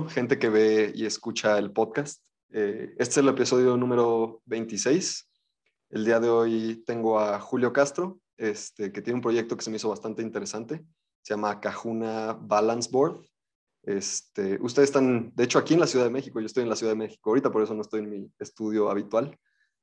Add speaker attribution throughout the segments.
Speaker 1: gente que ve y escucha el podcast. Este es el episodio número 26. El día de hoy tengo a Julio Castro, que tiene un proyecto que se me hizo bastante interesante. Se llama Kahuna Balance Board. Ustedes están, de hecho, aquí en la Ciudad de México. Yo estoy en la Ciudad de México ahorita, por eso no estoy en mi estudio habitual.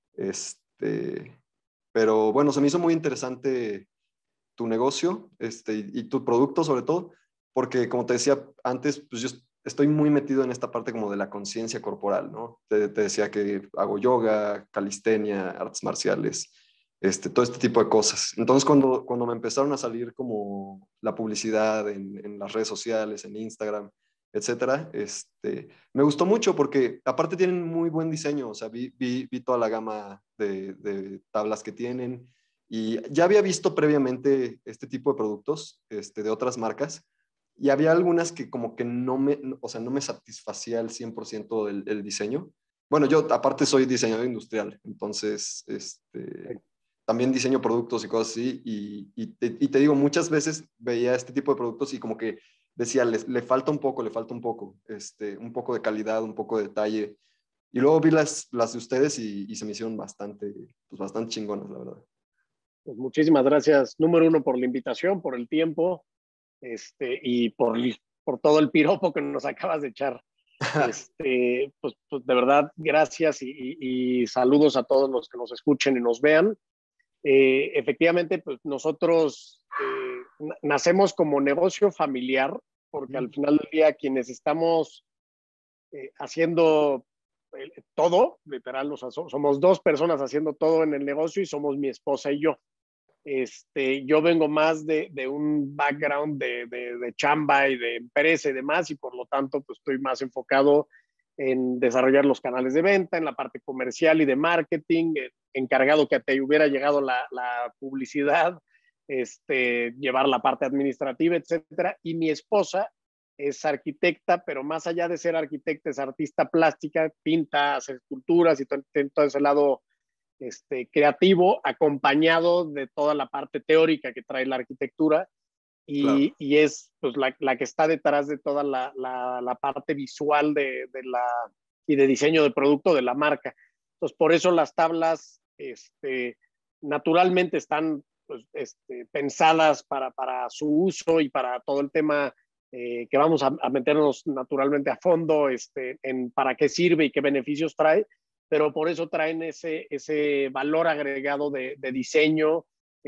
Speaker 1: Pero bueno, se me hizo muy interesante tu negocio y tu producto sobre todo, porque como te decía antes, pues yo estoy muy metido en esta parte como de la conciencia corporal, ¿no? Te decía que hago yoga, calistenia, artes marciales, todo este tipo de cosas. Entonces cuando me empezaron a salir como la publicidad en las redes sociales, en Instagram, etcétera, me gustó mucho porque aparte tienen muy buen diseño, o sea, vi toda la gama de tablas que tienen y ya había visto previamente este tipo de productos de otras marcas y había algunas que como que o sea, no me satisfacía al 100% el diseño. Bueno, yo aparte soy diseñador industrial, entonces también diseño productos y cosas así y te digo, muchas veces veía este tipo de productos y como que decía, le falta un poco, un poco de calidad, un poco de detalle. Y luego vi las de ustedes y se me hicieron bastante chingonas, la verdad.
Speaker 2: Pues muchísimas gracias, número uno, por la invitación, por el tiempo, y por todo el piropo que nos acabas de echar. Pues de verdad, gracias y saludos a todos los que nos escuchen y nos vean. Efectivamente, pues nosotros nacemos como negocio familiar, porque al final del día quienes estamos haciendo todo, literal, o sea, somos dos personas haciendo todo en el negocio y somos mi esposa y yo. Yo vengo más de un background de chamba y de empresa y demás, y por lo tanto pues estoy más enfocado en desarrollar los canales de venta, en la parte comercial y de marketing, encargado que te hubiera llegado la publicidad, llevar la parte administrativa, etcétera. Y mi esposa es arquitecta, pero más allá de ser arquitecta, es artista plástica, pinta, hace esculturas y todo ese lado creativo, acompañado de toda la parte teórica que trae la arquitectura
Speaker 1: Claro.
Speaker 2: y es pues, la que está detrás de toda la parte visual y de diseño de producto de la marca. Entonces, por eso las tablas naturalmente están pues, pensadas para su uso y para todo el tema que vamos a meternos naturalmente a fondo en para qué sirve y qué beneficios trae, pero por eso traen ese valor agregado de diseño,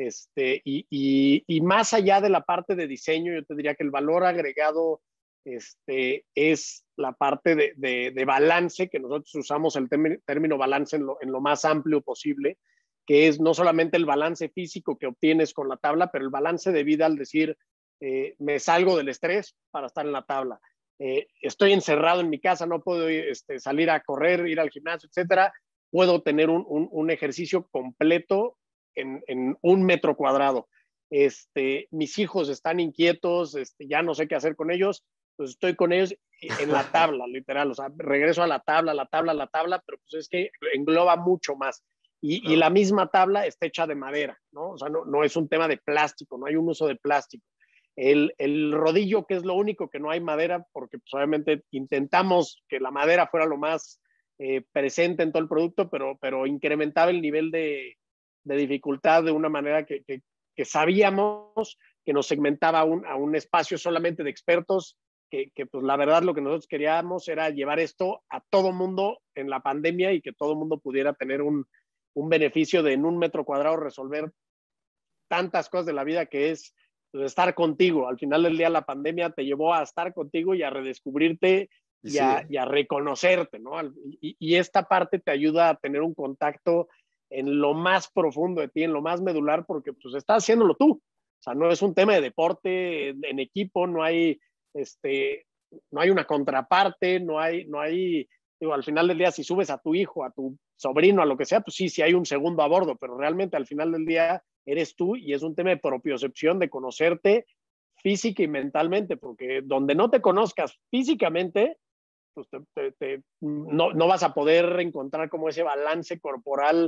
Speaker 2: y más allá de la parte de diseño, yo te diría que el valor agregado es la parte de balance, que nosotros usamos el término balance en lo más amplio posible, que es no solamente el balance físico que obtienes con la tabla, pero el balance de vida al decir, me salgo del estrés para estar en la tabla. Estoy encerrado en mi casa, no puedo salir a correr, ir al gimnasio, etcétera. Puedo tener un ejercicio completo en 1 metro cuadrado. Mis hijos están inquietos, ya no sé qué hacer con ellos, pues estoy con ellos en la tabla, literal, o sea, regreso a la tabla, pero pues es que engloba mucho más. Y la misma tabla está hecha de madera, ¿no? O sea, no es un tema de plástico, no hay un uso de plástico. El rodillo, que es lo único que no hay madera, porque pues, obviamente intentamos que la madera fuera lo más presente en todo el producto, pero incrementaba el nivel de dificultad de una manera que sabíamos que nos segmentaba a un espacio solamente de expertos, que pues la verdad lo que nosotros queríamos era llevar esto a todo mundo en la pandemia y que todo mundo pudiera tener un beneficio de en 1 metro cuadrado resolver tantas cosas de la vida, que es pues, estar contigo. Al final del día la pandemia te llevó a estar contigo y a redescubrirte y a reconocerte, ¿no? Y esta parte te ayuda a tener un contacto en lo más profundo de ti, en lo más medular, porque pues estás haciéndolo tú. O sea, no es un tema de deporte en equipo, no hay una contraparte, no hay, digo, al final del día, si subes a tu hijo, a tu sobrino, a lo que sea, pues sí hay un segundo a bordo, pero realmente al final del día eres tú y es un tema de propiocepción, de conocerte física y mentalmente, porque donde no te conozcas físicamente, pues no vas a poder encontrar como ese balance corporal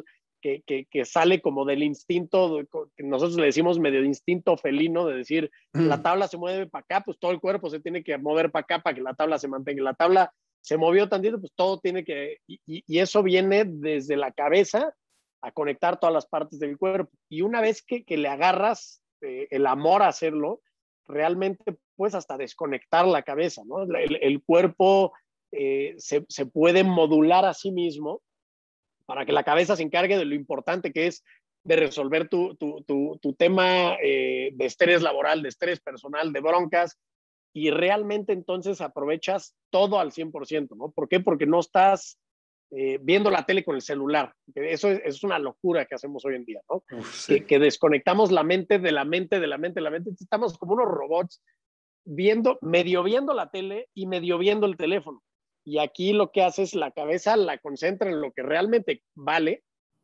Speaker 2: que sale como del instinto, que nosotros le decimos medio instinto felino, de decir, la tabla se mueve para acá, pues todo el cuerpo se tiene que mover para acá para que la tabla se mantenga. La tabla se movió tantito, pues todo tiene que, y eso viene desde la cabeza a conectar todas las partes del cuerpo. Y una vez que le agarras el amor a hacerlo, realmente puedes hasta desconectar la cabeza, ¿no? El cuerpo se puede modular a sí mismo para que la cabeza se encargue de lo importante que es de resolver tu tema de estrés laboral, de estrés personal, de broncas, y realmente entonces aprovechas todo al 100%, ¿no? ¿Por qué? Porque no estás viendo la tele con el celular. Eso es una locura que hacemos hoy en día, ¿no?
Speaker 1: Uf, sí.
Speaker 2: Que desconectamos la mente de la mente, de la mente, de la mente. Estamos como unos robots medio viendo la tele y medio viendo el teléfono. Y aquí lo que hace es la cabeza la concentra en lo que realmente vale,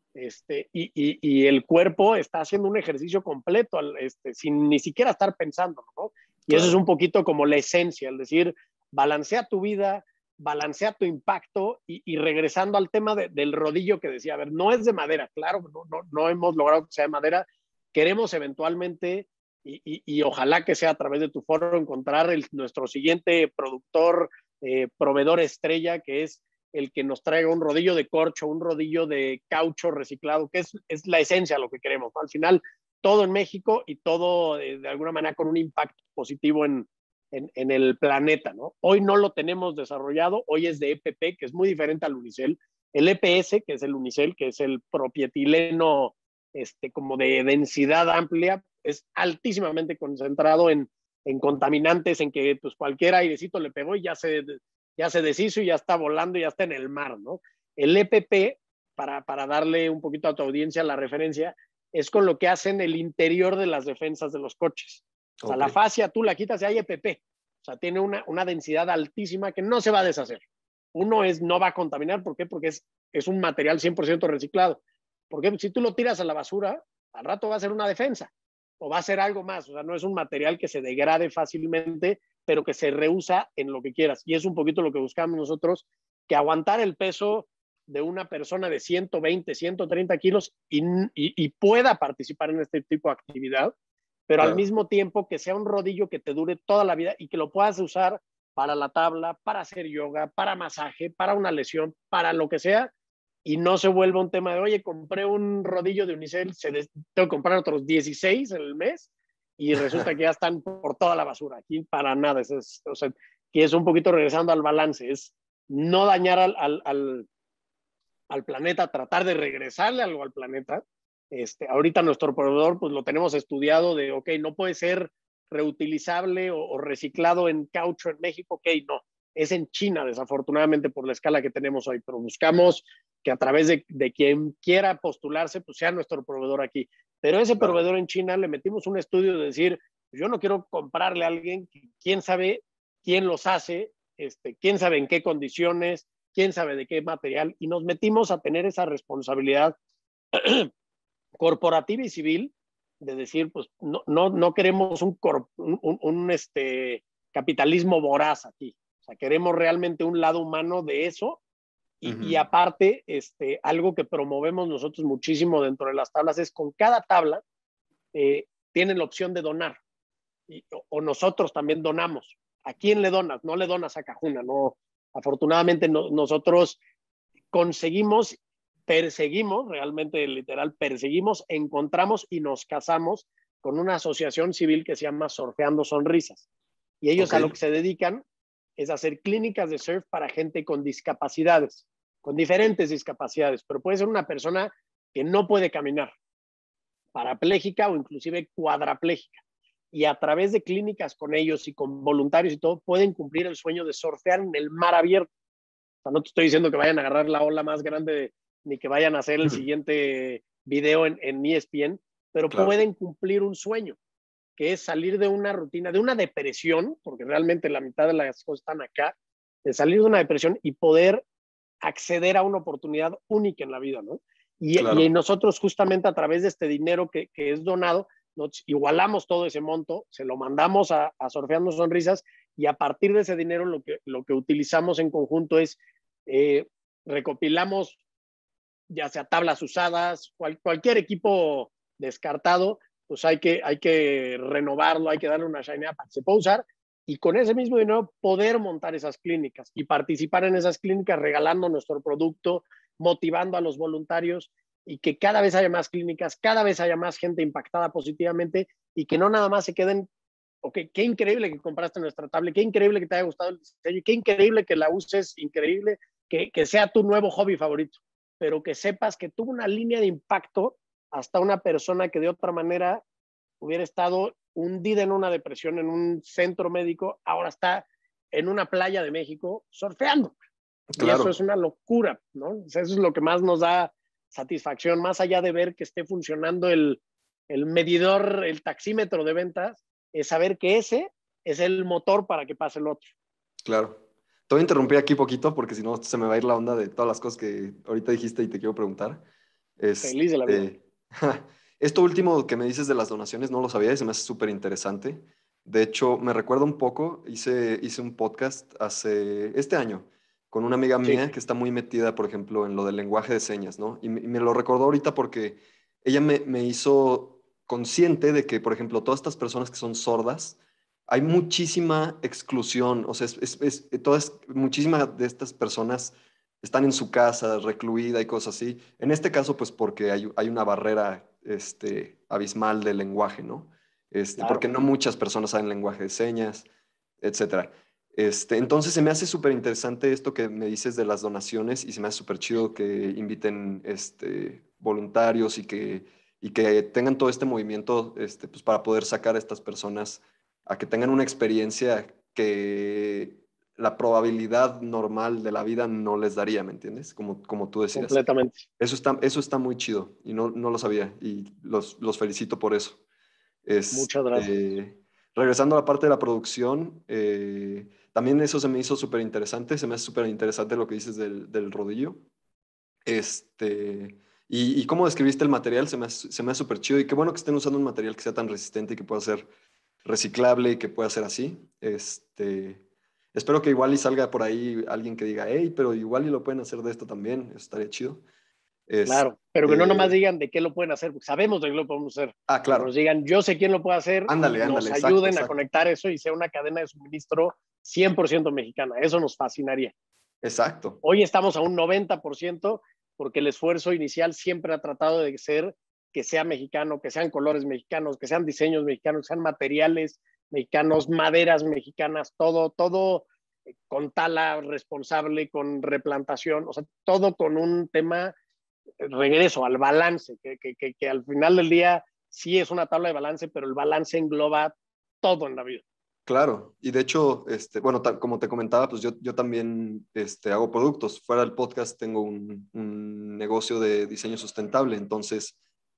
Speaker 2: y el cuerpo está haciendo un ejercicio completo sin ni siquiera estar pensando, ¿no? Y eso es un poquito como la esencia, el decir, balancea tu vida, balancea tu impacto y regresando al tema del rodillo que decía, a ver, no es de madera, claro, no hemos logrado que sea de madera, queremos eventualmente y ojalá que sea a través de tu foro encontrar nuestro siguiente productor, proveedor estrella, que es el que nos traiga un rodillo de corcho, un rodillo de caucho reciclado, que es la esencia de lo que queremos, ¿no? Al final, todo en México y todo de alguna manera con un impacto positivo en el planeta, ¿no? Hoy no lo tenemos desarrollado, hoy es de EPP, que es muy diferente al Unicel. El EPS, que es el Unicel, que es el propietileno como de densidad amplia, es altísimamente concentrado en contaminantes, en que pues cualquier airecito le pegó y ya se deshizo y ya está volando y ya está en el mar, ¿no? El EPP, para darle un poquito a tu audiencia la referencia, es con lo que hacen el interior de las defensas de los coches. O sea, la fascia tú la quitas y hay EPP. O sea, tiene una densidad altísima que no se va a deshacer. Uno no va a contaminar. ¿Por qué? Porque es un material 100% reciclado. Porque si tú lo tiras a la basura, al rato va a ser una defensa o va a ser algo más. O sea, no es un material que se degrade fácilmente, pero que se reusa en lo que quieras. Y es un poquito lo que buscamos nosotros, que aguantar el peso de una persona de 120, 130 kilos y pueda participar en este tipo de actividad, pero al mismo tiempo que sea un rodillo que te dure toda la vida y que lo puedas usar para la tabla, para hacer yoga, para masaje, para una lesión, para lo que sea, y no se vuelva un tema de, oye, compré un rodillo de Unicel, tengo que comprar otros 16 en el mes, y resulta que ya están por toda la basura. Aquí para nada, o sea, que es un poquito regresando al balance, es no dañar al planeta, tratar de regresarle algo al planeta. Ahorita nuestro proveedor, pues lo tenemos estudiado de, ok, no puede ser reutilizable o reciclado en caucho en México, ok, no, es en China, desafortunadamente por la escala que tenemos hoy, pero buscamos que a través de quien quiera postularse, pues sea nuestro proveedor aquí. Pero ese proveedor en China le metimos un estudio de decir, yo no quiero comprarle a alguien, quién sabe quién los hace, quién sabe en qué condiciones, quién sabe de qué material, y nos metimos a tener esa responsabilidad corporativa y civil de decir, pues no queremos un capitalismo voraz aquí. O sea, queremos realmente un lado humano de eso. Y aparte, algo que promovemos nosotros muchísimo dentro de las tablas es con cada tabla tienen la opción de donar. O nosotros también donamos. ¿A quién le donas? No le donas a Cajuna, no. Afortunadamente nosotros perseguimos, realmente literal, perseguimos, encontramos y nos casamos con una asociación civil que se llama Surfeando Sonrisas. Y ellos a lo que se dedican es hacer clínicas de surf para gente con discapacidades, con diferentes discapacidades, pero puede ser una persona que no puede caminar, parapléjica o inclusive cuadraplégica. Y a través de clínicas con ellos y con voluntarios y todo, pueden cumplir el sueño de surfear en el mar abierto. O sea, no te estoy diciendo que vayan a agarrar la ola más grande ni que vayan a hacer el siguiente video en ESPN, pero pueden cumplir un sueño, que es salir de una rutina, de una depresión, porque realmente la mitad de las cosas están acá, de salir de una depresión y poder acceder a una oportunidad única en la vida, ¿no? Y nosotros justamente a través de este dinero que es donado, nos igualamos todo ese monto, se lo mandamos a Surfeando Sonrisas y a partir de ese dinero lo que utilizamos en conjunto es recopilamos ya sea tablas usadas, cualquier equipo descartado, pues hay que renovarlo, hay que darle una shineada para que se pueda usar y con ese mismo dinero poder montar esas clínicas y participar en esas clínicas regalando nuestro producto, motivando a los voluntarios y que cada vez haya más clínicas, cada vez haya más gente impactada positivamente y que no nada más se queden, ok, qué increíble que compraste nuestra tablet, qué increíble que te haya gustado el diseño, qué increíble que la uses, increíble que sea tu nuevo hobby favorito, pero que sepas que tuvo una línea de impacto hasta una persona que de otra manera hubiera estado hundida en una depresión en un centro médico, ahora está en una playa de México surfeando. Y eso es
Speaker 1: Claro,
Speaker 2: una locura, ¿no? O sea, eso es lo que más nos da satisfacción, más allá de ver que esté funcionando el medidor, el taxímetro de ventas, es saber que ese es el motor para que pase el otro.
Speaker 1: claro. Te voy a interrumpir aquí poquito porque si no se me va a ir la onda de todas las cosas que ahorita dijiste y te quiero preguntar.
Speaker 2: Feliz de la vida.
Speaker 1: Este, esto último que me dices de las donaciones no lo sabía y se me hace súper interesante. De hecho, me recuerda un poco, hice un podcast este año con una amiga
Speaker 2: Sí,
Speaker 1: mía que está muy metida, por ejemplo, en lo del lenguaje de señas, ¿no? Y me lo recordó ahorita porque ella me hizo consciente de que, por ejemplo, todas estas personas que son sordas, hay muchísima exclusión, o sea, muchísimas de estas personas están en su casa, recluida y cosas así. En este caso, pues porque hay una barrera abismal del lenguaje, ¿no? Porque
Speaker 2: claro.
Speaker 1: no muchas personas saben lenguaje de señas, etcétera. Entonces se me hace súper interesante esto que me dices de las donaciones y se me hace súper chido que inviten voluntarios y que tengan todo este movimiento pues, para poder sacar a estas personas a que tengan una experiencia que la probabilidad normal de la vida no les daría, ¿me entiendes? Como tú decías.
Speaker 2: Completamente.
Speaker 1: Eso está muy chido y no lo sabía y los felicito por eso.
Speaker 2: Muchas gracias.
Speaker 1: Regresando a la parte de la producción, también eso se me hizo súper interesante, se me hace súper interesante lo que dices del rodillo. Y cómo describiste el material, se me hace súper chido y qué bueno que estén usando un material que sea tan resistente y que pueda ser reciclable y que pueda ser así. Espero que igual y salga por ahí alguien que diga, hey, pero igual y lo pueden hacer de esto también, eso estaría chido.
Speaker 2: Claro, pero que no nomás
Speaker 1: Este,
Speaker 2: digan de qué lo pueden hacer, porque sabemos de qué lo podemos hacer, que nos
Speaker 1: claro,
Speaker 2: digan yo sé quién lo puede hacer y
Speaker 1: ándale, ándale,
Speaker 2: nos
Speaker 1: exacto,
Speaker 2: ayuden a
Speaker 1: exacto,
Speaker 2: conectar eso y sea una cadena de suministro 100% mexicana. Eso nos fascinaría.
Speaker 1: exacto,
Speaker 2: Hoy estamos a un 90% porque el esfuerzo inicial siempre ha tratado de ser que sea mexicano, que sean colores mexicanos, que sean diseños mexicanos, que sean materiales mexicanos, maderas mexicanas, todo con tala responsable, con replantación, o sea, todo con un tema regreso al balance, que al final del día sí es una tabla de balance, pero el balance engloba todo en la vida.
Speaker 1: claro. Y de hecho, bueno, como te comentaba, pues yo también hago productos. Fuera del podcast tengo un negocio de diseño sustentable, entonces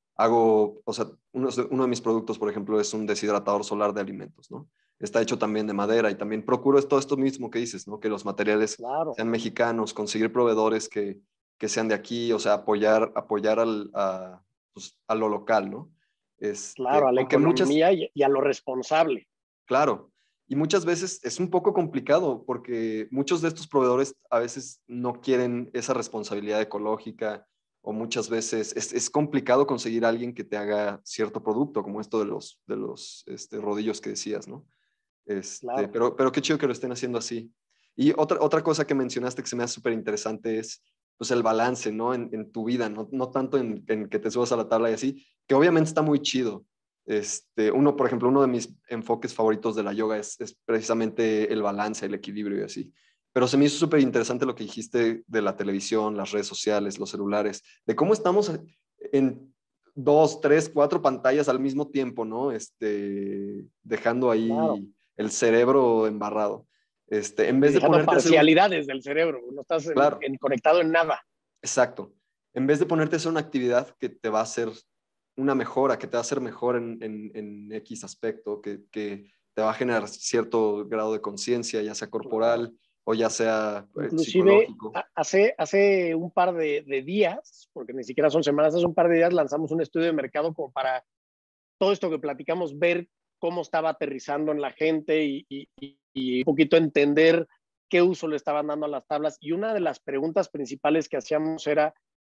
Speaker 1: o sea, uno de mis productos, por ejemplo, es un deshidratador solar de alimentos, ¿no? Está hecho también de madera y también procuro todo esto mismo que dices, ¿no? Que los materiales
Speaker 2: Claro,
Speaker 1: sean mexicanos, conseguir proveedores que sean de aquí, o sea, apoyar pues, a lo local, ¿no?
Speaker 2: claro, a la
Speaker 1: Aunque muchas,
Speaker 2: economía y a lo responsable.
Speaker 1: claro, y muchas veces es un poco complicado porque muchos de estos proveedores a veces no quieren esa responsabilidad ecológica o muchas veces es complicado conseguir a alguien que te haga cierto producto, como esto de los rodillos que decías, ¿no?
Speaker 2: Claro.
Speaker 1: Pero qué chido que lo estén haciendo así. Y otra cosa que mencionaste que se me hace súper interesante es pues, el balance, ¿no? En tu vida, no tanto en que te subas a la tabla y así, que obviamente está muy chido. Por ejemplo, uno de mis enfoques favoritos de la yoga es precisamente el balance, el equilibrio y así. Pero se me hizo súper interesante lo que dijiste de la televisión, las redes sociales, los celulares, de cómo estamos en dos, tres, cuatro pantallas al mismo tiempo, ¿no? Dejando
Speaker 2: Claro.
Speaker 1: ahí el cerebro embarrado. En
Speaker 2: Y
Speaker 1: vez de
Speaker 2: dejando
Speaker 1: ponerte a hacer un,
Speaker 2: parcialidades del cerebro, no estás
Speaker 1: claro,
Speaker 2: conectado en nada.
Speaker 1: exacto. En vez de ponerte a hacer una actividad que te va a hacer una mejora, que te va a hacer mejor en X aspecto, que te va a generar cierto grado de conciencia, ya sea
Speaker 2: Claro.
Speaker 1: corporal o ya sea
Speaker 2: Inclusive
Speaker 1: psicológico.
Speaker 2: hace un par de días, porque ni siquiera son semanas, hace un par de días lanzamos un estudio de mercado como para todo esto que platicamos, ver cómo estaba aterrizando en la gente y un poquito entender qué uso le estaban dando a las tablas. Y una de las preguntas principales que hacíamos era,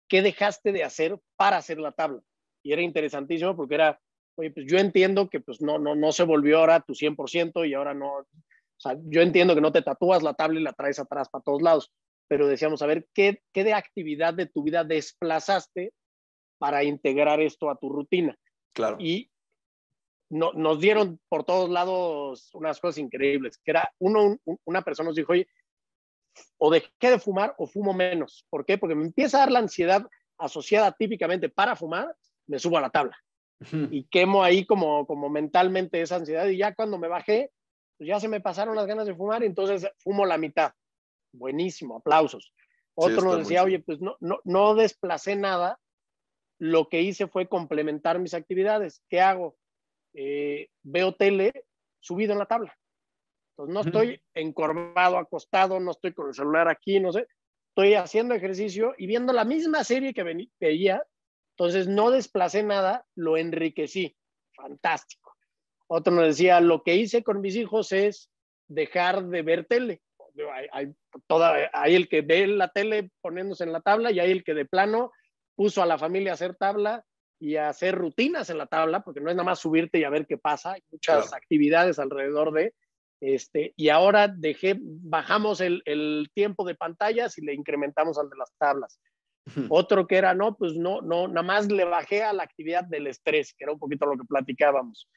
Speaker 2: ¿qué dejaste de hacer para hacer la tabla? Y era interesantísimo porque era, oye, pues yo entiendo que pues no se volvió ahora tu 100% y ahora no, o sea, yo entiendo que no te tatúas la tabla y la traes atrás para todos lados, pero decíamos, a ver, ¿qué de actividad de tu vida desplazaste para integrar esto a tu rutina?
Speaker 1: Claro.
Speaker 2: Y nos dieron por todos lados unas cosas increíbles, que era una persona nos dijo, oye, o dejé de fumar o fumo menos. ¿Por qué? Porque me empieza a dar la ansiedad asociada típicamente para fumar, me subo a la tabla y quemo ahí como mentalmente esa ansiedad y ya cuando me bajé, pues ya se me pasaron las ganas de fumar y entonces fumo la mitad. Buenísimo, aplausos.
Speaker 1: Sí,
Speaker 2: Otro
Speaker 1: está
Speaker 2: nos
Speaker 1: muy
Speaker 2: decía,
Speaker 1: chido.
Speaker 2: oye, pues no desplacé nada, lo que hice fue complementar mis actividades. ¿Qué hago? Veo tele subido en la tabla. Entonces no estoy encorvado, acostado, no estoy con el celular aquí, no sé. Estoy haciendo ejercicio y viendo la misma serie que veía. Entonces no desplacé nada, lo enriquecí. Fantástico. Otro nos decía, lo que hice con mis hijos es dejar de ver tele. Hay el que ve la tele poniéndose en la tabla y hay el que de plano puso a la familia a hacer tabla y a hacer rutinas en la tabla, porque no es nada más subirte y a ver qué pasa, hay muchas
Speaker 1: Claro.
Speaker 2: actividades alrededor de, y ahora bajamos el tiempo de pantallas y le incrementamos al de las tablas. Otro que era, no, pues nada más le bajé a la actividad del estrés, que era un poquito lo que platicábamos.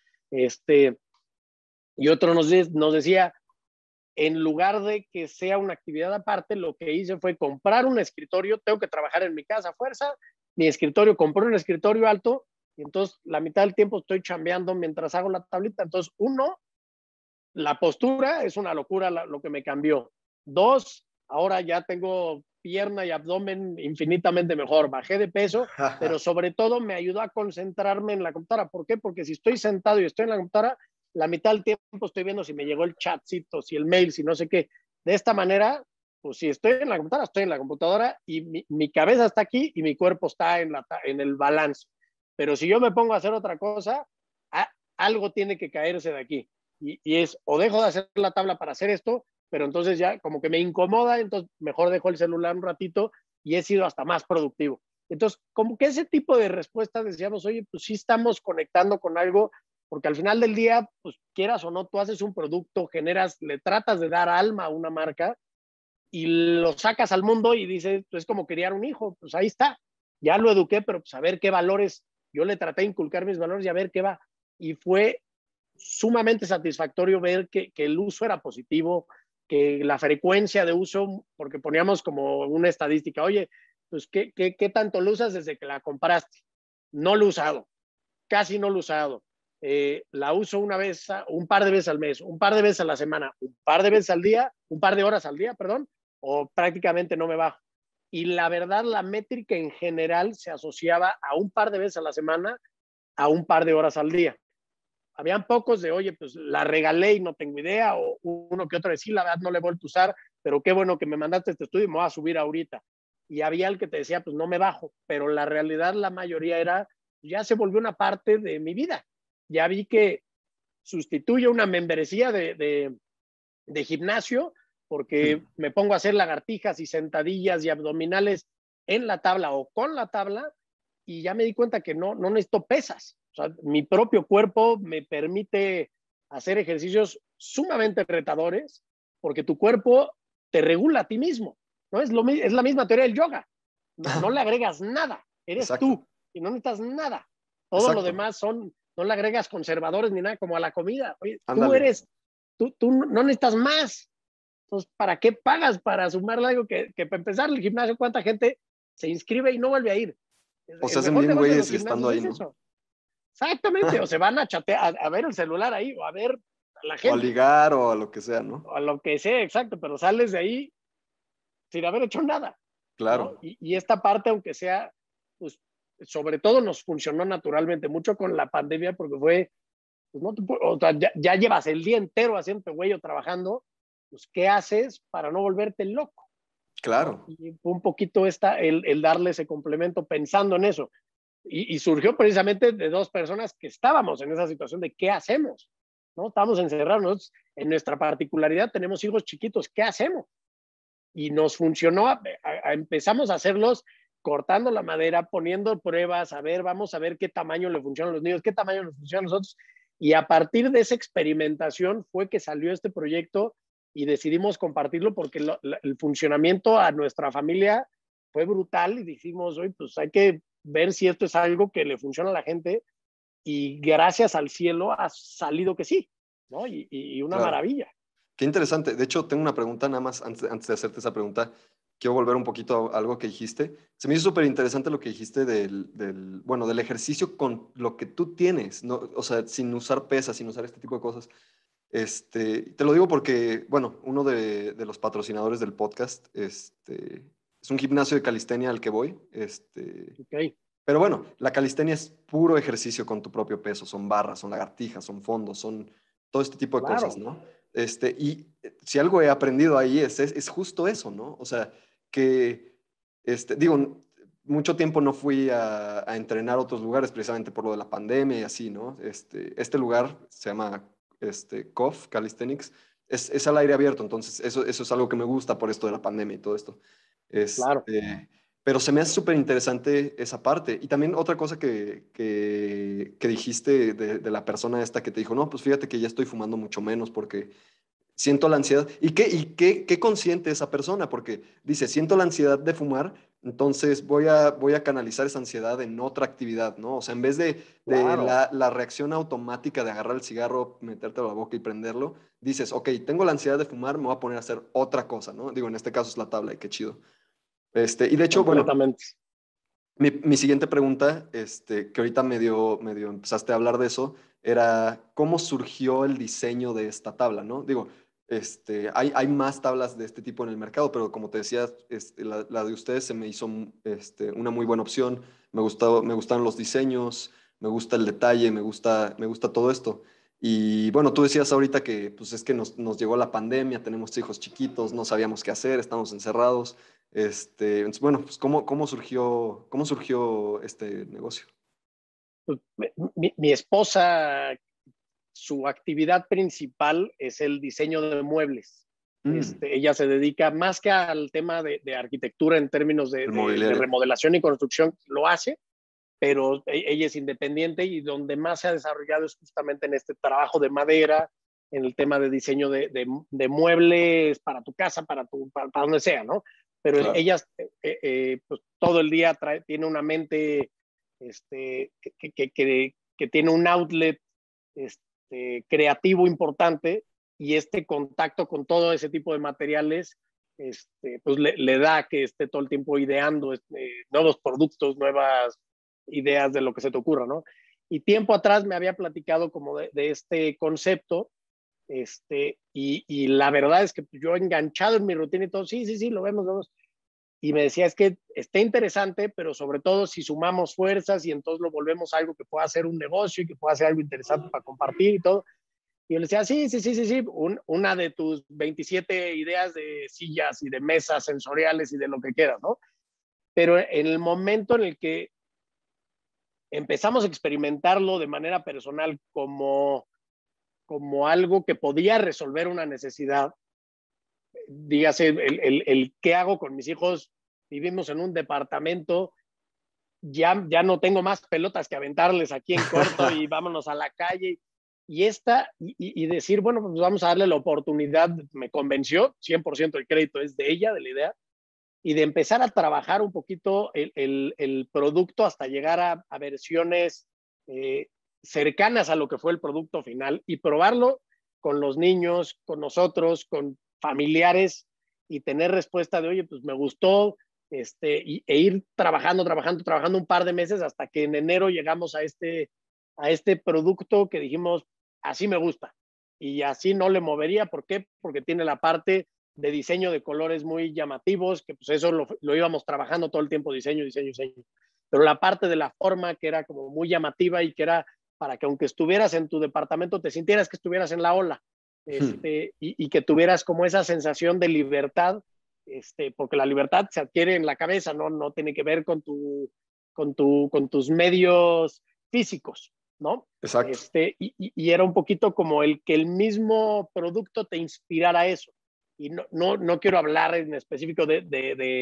Speaker 2: Y otro nos decía, en lugar de que sea una actividad aparte, lo que hice fue comprar un escritorio, tengo que trabajar en mi casa a fuerza, mi escritorio, compré un escritorio alto, y entonces la mitad del tiempo estoy chambeando mientras hago la tablita. Entonces, uno, la postura es una locura lo que me cambió. Dos, ahora ya tengo pierna y abdomen infinitamente mejor, bajé de peso, pero sobre todo me ayudó a concentrarme en la computadora. ¿Por qué? Porque si estoy sentado y estoy en la computadora, la mitad del tiempo estoy viendo si me llegó el chatcito, si el mail, si no sé qué. De esta manera, pues si estoy en la computadora, estoy en la computadora y mi cabeza está aquí y mi cuerpo está en el balance. Pero si yo me pongo a hacer otra cosa, algo tiene que caerse de aquí. Y es, o dejo de hacer la tabla para hacer esto, pero entonces ya como que me incomoda, entonces mejor dejo el celular un ratito y he sido hasta más productivo. Entonces, como que ese tipo de respuestas decíamos, oye, pues sí estamos conectando con algo, porque al final del día, pues quieras o no, tú haces un producto, generas, le tratas de dar alma a una marca y lo sacas al mundo y dices, pues es como criar un hijo, pues ahí está, ya lo eduqué, pero pues a ver qué valores, yo le traté de inculcar mis valores y a ver qué va. Y fue sumamente satisfactorio ver que el uso era positivo, que la frecuencia de uso, porque poníamos como una estadística, oye, pues ¿qué tanto lo usas desde que la compraste? No lo he usado, casi no lo he usado. La uso un par de veces al mes, un par de veces a la semana, un par de veces al día, un par de horas al día, perdón, o prácticamente no me bajo. Y la verdad, la métrica en general se asociaba a un par de veces a la semana, a un par de horas al día. Habían pocos de, oye, pues la regalé y no tengo idea, o uno que otro de, sí, la verdad no le he vuelto a usar, pero qué bueno que me mandaste este estudio y me voy a subir ahorita. Y había el que te decía, pues no me bajo, pero la realidad, la mayoría era, ya se volvió una parte de mi vida. Ya vi que sustituye una membresía de gimnasio porque me pongo a hacer lagartijas y sentadillas y abdominales en la tabla o con la tabla y ya me di cuenta que no necesito pesas. O sea, mi propio cuerpo me permite hacer ejercicios sumamente retadores porque tu cuerpo te regula a ti mismo. ¿No? Es la misma teoría del yoga. No le agregas nada, eres
Speaker 1: Exacto,
Speaker 2: tú y no necesitas nada. Todo lo
Speaker 1: exacto.
Speaker 2: demás no le agregas conservadores ni nada como a la comida. Oye,
Speaker 1: Ándale.
Speaker 2: tú no necesitas más. Entonces, ¿para qué pagas para sumarle algo que para empezar el gimnasio, cuánta gente se inscribe y no vuelve a ir?
Speaker 1: O se
Speaker 2: El
Speaker 1: hacen
Speaker 2: mejor
Speaker 1: bien
Speaker 2: negocio de los
Speaker 1: güeyes estando
Speaker 2: gimnasios
Speaker 1: ahí,
Speaker 2: es
Speaker 1: ¿no?
Speaker 2: eso. Exactamente, o se van a chatear, a ver el celular ahí, o a ver a la
Speaker 1: O a
Speaker 2: gente,
Speaker 1: ligar o a lo que sea, ¿no?
Speaker 2: o a lo que sea, exacto, pero sales de ahí sin haber hecho nada, ¿no?
Speaker 1: Claro.
Speaker 2: Y esta parte, aunque sea, pues, sobre todo nos funcionó naturalmente mucho con la pandemia, porque fue, pues, no te, o sea, ya llevas el día entero haciendo güey o trabajando, pues, ¿qué haces para no volverte loco? ¿No?
Speaker 1: Claro.
Speaker 2: Y fue un poquito el darle ese complemento pensando en eso. Y surgió precisamente de dos personas que estábamos en esa situación de qué hacemos, ¿no? Estamos encerrados, en nuestra particularidad tenemos hijos chiquitos, ¿qué hacemos? Y nos funcionó, empezamos a hacerlos cortando la madera, poniendo pruebas, vamos a ver qué tamaño le funciona a los niños, qué tamaño nos funciona a nosotros. Y a partir de esa experimentación fue que salió este proyecto y decidimos compartirlo porque el funcionamiento a nuestra familia fue brutal y dijimos, oye, pues hay que ver si esto es algo que le funciona a la gente, y gracias al cielo ha salido que sí, ¿no? Y una
Speaker 1: Claro.
Speaker 2: maravilla.
Speaker 1: Qué interesante. De hecho, tengo una pregunta nada más antes de hacerte esa pregunta. Quiero volver un poquito a algo que dijiste. Se me hizo súper interesante lo que dijiste bueno, del ejercicio con lo que tú tienes, ¿no? O sea, sin usar pesas, sin usar este tipo de cosas. Te lo digo porque, bueno, uno de los patrocinadores del podcast, es un gimnasio de calistenia al que voy.
Speaker 2: Okay.
Speaker 1: Pero bueno, la calistenia es puro ejercicio con tu propio peso. Son barras, son lagartijas, son fondos, son todo este tipo de cosas,
Speaker 2: Claro.
Speaker 1: ¿no? Y si algo he aprendido ahí es justo eso, ¿no? O sea, que, digo, mucho tiempo no fui a entrenar a otros lugares precisamente por lo de la pandemia y así, ¿no? Este lugar se llama COF, Calisthenics, es al aire abierto, entonces eso es algo que me gusta por esto de la pandemia y todo esto.
Speaker 2: Claro.
Speaker 1: Pero se me hace súper interesante esa parte. Y también otra cosa que dijiste de la persona esta que te dijo, no, pues fíjate que ya estoy fumando mucho menos porque siento la ansiedad. ¿Y qué consciente esa persona? Porque dice, siento la ansiedad de fumar, entonces voy a canalizar esa ansiedad en otra actividad, ¿no? O sea, en vez de
Speaker 2: Claro.
Speaker 1: la reacción automática de agarrar el cigarro, metértelo a la boca y prenderlo, dices, ok, tengo la ansiedad de fumar, me voy a poner a hacer otra cosa, ¿no? Digo, en este caso es la tabla y qué chido. Y de hecho, bueno,
Speaker 2: Completamente.
Speaker 1: mi siguiente pregunta, que ahorita medio empezaste a hablar de eso, era cómo surgió el diseño de esta tabla, ¿no? Digo, hay más tablas de este tipo en el mercado, pero como te decía, la de ustedes se me hizo una muy buena opción. Me gustaron los diseños, me gusta el detalle, me gusta todo esto. Y bueno, tú decías ahorita que pues es que nos llegó la pandemia, tenemos hijos chiquitos, no sabíamos qué hacer, estamos encerrados. Entonces, bueno, pues ¿cómo surgió este negocio?
Speaker 2: Pues, mi esposa, su actividad principal es el diseño de muebles.
Speaker 1: Mm,
Speaker 2: Ella se dedica más que al tema de arquitectura en términos
Speaker 1: el
Speaker 2: de
Speaker 1: mobiliario.
Speaker 2: remodelación y construcción, lo hace, pero ella es independiente y donde más se ha desarrollado es justamente en este trabajo de madera, en el tema de diseño de muebles para tu casa, para donde sea, ¿no? Pero
Speaker 1: Claro.
Speaker 2: ella pues, todo el día tiene una mente que tiene un outlet creativo importante, y este contacto con todo ese tipo de materiales pues le da que esté todo el tiempo ideando nuevos productos, nuevas ideas de lo que se te ocurra, ¿no? Y tiempo atrás me había platicado como de este concepto, y la verdad es que yo enganchado en mi rutina y todo, sí, sí, sí, lo vemos. Y me decía, es que está interesante, pero sobre todo si sumamos fuerzas y entonces lo volvemos algo que pueda ser un negocio y que pueda ser algo interesante para compartir y todo. Y yo le decía, sí, sí, sí, sí, sí, una de tus 27 ideas de sillas y de mesas sensoriales y de lo que quieras, ¿no? Pero en el momento en el que empezamos a experimentarlo de manera personal como algo que podía resolver una necesidad, dígase, el qué hago con mis hijos, vivimos en un departamento, ya no tengo más pelotas que aventarles aquí en corto y vámonos a la calle. Y decir, bueno, pues vamos a darle la oportunidad, me convenció, 100% el crédito es de ella, de la idea, y de empezar a trabajar un poquito el producto hasta llegar a versiones eh, cercanas a lo que fue el producto final y probarlo con los niños, con nosotros, con familiares, y tener respuesta de, oye, pues me gustó, e ir trabajando un par de meses hasta que en enero llegamos a este producto que dijimos, así me gusta. Y así no le movería. ¿Por qué? Porque tiene la parte de diseño de colores muy llamativos, que pues eso lo íbamos trabajando todo el tiempo, diseño. Pero la parte de la forma, que era como muy llamativa y que era para que aunque estuvieras en tu departamento te sintieras que estuvieras en la ola, y que tuvieras como esa sensación de libertad, porque la libertad se adquiere en la cabeza, no tiene que ver con tus medios físicos, ¿no?
Speaker 1: Exacto.
Speaker 2: Y era un poquito como el que el mismo producto te inspirara a eso. Y no quiero hablar en específico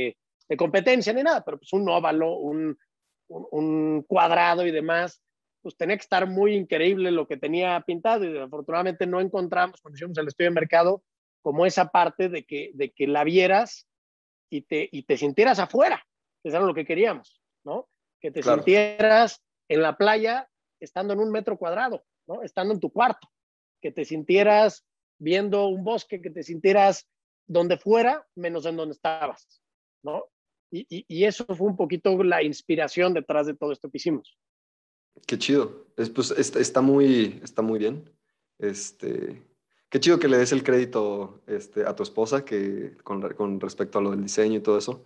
Speaker 2: de competencia ni nada, pero pues un óvalo, un cuadrado y demás, pues tenía que estar muy increíble lo que tenía pintado y afortunadamente no encontramos cuando hicimos el estudio de mercado como esa parte de que la vieras y te sintieras afuera, que eso era lo que queríamos, ¿no? Que te
Speaker 1: Claro.
Speaker 2: sintieras en la playa estando en 1 metro cuadrado, ¿no? Estando en tu cuarto, que te sintieras viendo un bosque, que te sintieras donde fuera, menos en donde estabas, ¿no? Y eso fue un poquito la inspiración detrás de todo esto que hicimos.
Speaker 1: Qué chido. Pues, está muy bien. Qué chido que le des el crédito a tu esposa con respecto a lo del diseño y todo eso.